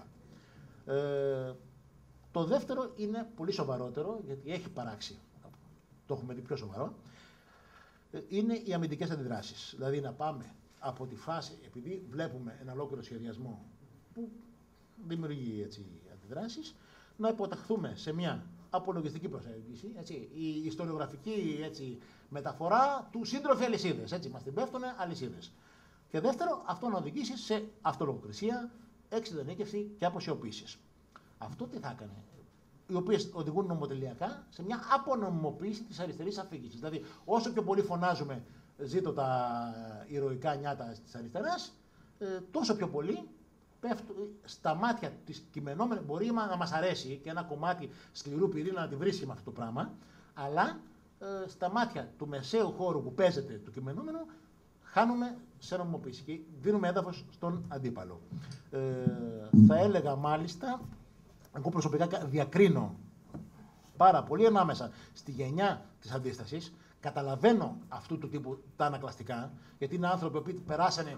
Ε, το δεύτερο είναι πολύ σοβαρότερο, γιατί έχει παράξει, το έχουμε δει πιο σοβαρό, είναι οι αμυντικές αντιδράσεις. Δηλαδή να πάμε από τη φάση, επειδή βλέπουμε ένα ολόκληρο σχεδιασμό που δημιουργεί έτσι, αντιδράσεις, να υποταχθούμε σε μια απολογιστική προσέγγιση, έτσι, η ιστοριογραφική έτσι, μεταφορά του σύντροφοι αλυσίδες. Έτσι, μας την πέφτουνε αλυσίδες. Και δεύτερο, αυτό να οδηγήσει σε αυτολογοκρισία, εξειδανίκευση και αποσιωπήσεις. Αυτό τι θα έκανε, οι οποίες οδηγούν νομοτελειακά σε μια απονομιμοποίηση της αριστερής αφήγησης. Δηλαδή, όσο πιο πολύ φωνάζουμε ζήτω τα ηρωικά νιάτα της αριστεράς, τόσο πιο πολύ πέφτουν στα μάτια της κειμενόμενης. Μπορεί να μας αρέσει και ένα κομμάτι σκληρού πυρήνα να τη βρίσκει με αυτό το πράγμα, αλλά στα μάτια του μεσαίου χώρου που παίζεται του κειμενόμενου, χάνουμε σε νομιμοποίηση και δίνουμε έδαφος στον αντίπαλο. Ε, θα έλεγα μάλιστα, εγώ προσωπικά διακρίνω πάρα πολύ ανάμεσα στη γενιά της αντίστασης. Καταλαβαίνω αυτού του τύπου τα ανακλαστικά, γιατί είναι άνθρωποι που περάσανε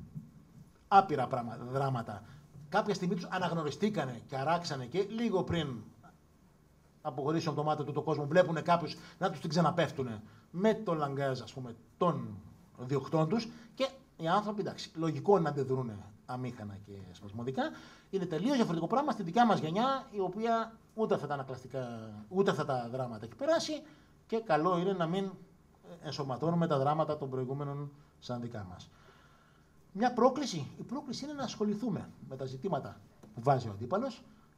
άπειρα πράγματα, δράματα. Κάποια στιγμή τους αναγνωριστήκανε και αράξανε και λίγο πριν αποχωρήσουν από το μάτι του το κόσμο, βλέπουν κάποιους να τους την ξαναπέφτουν με το λαγκάζ, ας πούμε, των διοκτών τους και οι άνθρωποι, εντάξει, λογικό είναι να αντιδρούν αμήχανα και σπασμωδικά. Είναι τελείως διαφορετικό πράγμα στη δικιά μας γενιά, η οποία ούτε αυτά τα ανακλαστικά, ούτε αυτά τα δράματα έχει περάσει και καλό είναι να μην ενσωματώνουμε τα δράματα των προηγούμενων σαν δικά μας. Μια πρόκληση, η πρόκληση είναι να ασχοληθούμε με τα ζητήματα που βάζει ο αντίπαλος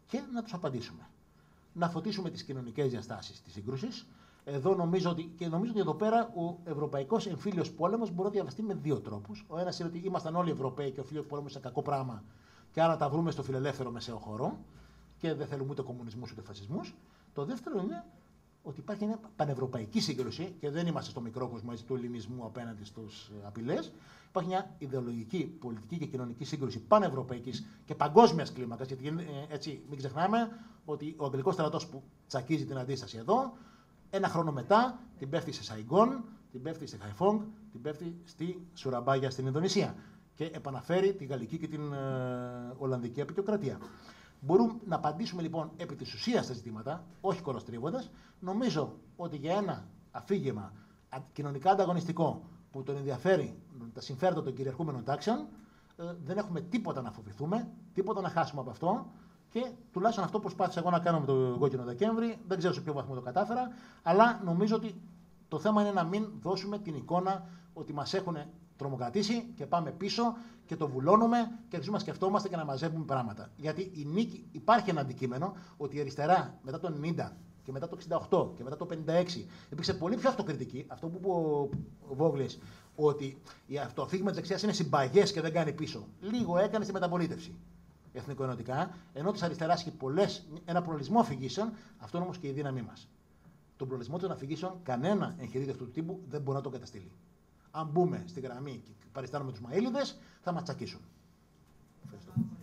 και να τους απαντήσουμε. Να φωτίσουμε τις κοινωνικές διαστάσεις της σύγκρουσης. Εδώ νομίζω ότι, και νομίζω ότι εδώ πέρα ο ευρωπαϊκός εμφύλιος πόλεμος μπορεί να διαβαστεί με δύο τρόπους. Ο ένας είναι ότι ήμασταν όλοι Ευρωπαίοι και ο εμφύλιος πόλεμος είναι κακό πράγμα και άρα τα βρούμε στο φιλελεύθερο μεσαίο χώρο και δεν θέλουμε ούτε κομμουνισμούς ούτε φασισμούς. Το δεύτερο είναι ότι υπάρχει μια πανευρωπαϊκή σύγκρουση και δεν είμαστε στο μικρό κόσμο του ελληνισμού απέναντι στους απειλές. Υπάρχει μια ιδεολογική, πολιτική και κοινωνική σύγκρουση πανευρωπαϊκής και παγκόσμιας κλίμακας. Γιατί έτσι μην ξεχνάμε ότι ο αγγλικός στρατός που τσακίζει την αντίσταση εδώ, ένα χρόνο μετά την πέφτει σε Σαϊγκόν, την πέφτει στη Χαϊφόγκ, την πέφτει στη Σουραμπάγια στην Ινδονησία και επαναφέρει τη γαλλική και την ε, ολλανδική απεικιοκρατία. Μπορούμε να απαντήσουμε λοιπόν επί της ουσίας στα ζητήματα, όχι κολοστρίβοντας. Νομίζω ότι για ένα αφήγημα κοινωνικά ανταγωνιστικό που τον ενδιαφέρει τα συμφέροντα των κυριαρχούμενων τάξεων, ε, δεν έχουμε τίποτα να φοβηθούμε, τίποτα να χάσουμε από αυτό. Και τουλάχιστον αυτό προσπάθησα εγώ να κάνω με το Κόκκινο Δεκέμβρη. Δεν ξέρω σε ποιο βαθμό το κατάφερα, αλλά νομίζω ότι το θέμα είναι να μην δώσουμε την εικόνα ότι μας έχουν τρομοκρατήσει και πάμε πίσω και το βουλώνουμε και αρχίζουμε να σκεφτόμαστε και να μαζεύουμε πράγματα. Γιατί η νίκη, υπάρχει ένα αντικείμενο ότι η αριστερά μετά το ενενήντα και μετά το εξήντα οκτώ και μετά το πενήντα έξι υπήρξε πολύ πιο αυτοκριτική. Αυτό που είπε ο Βόγλης, ότι το αφήγημα της δεξιάς είναι συμπαγές και δεν κάνει πίσω. Λίγο έκανε στη μεταπολίτευση εθνικοενωτικά, ενώ της αριστεράς έχει πολλές, ένα πλουραλισμό αφηγήσεων, αυτό είναι όμως και η δύναμή μας. Τον πλουραλισμό των αφηγήσεων, κανένα εγχειρίδιο αυτού του τύπου δεν μπορεί να τον καταστήλει. Αν μπούμε στη γραμμή και παριστάνουμε τους Μαΐλιδες, θα μας τσακίσουν. Ευχαριστώ.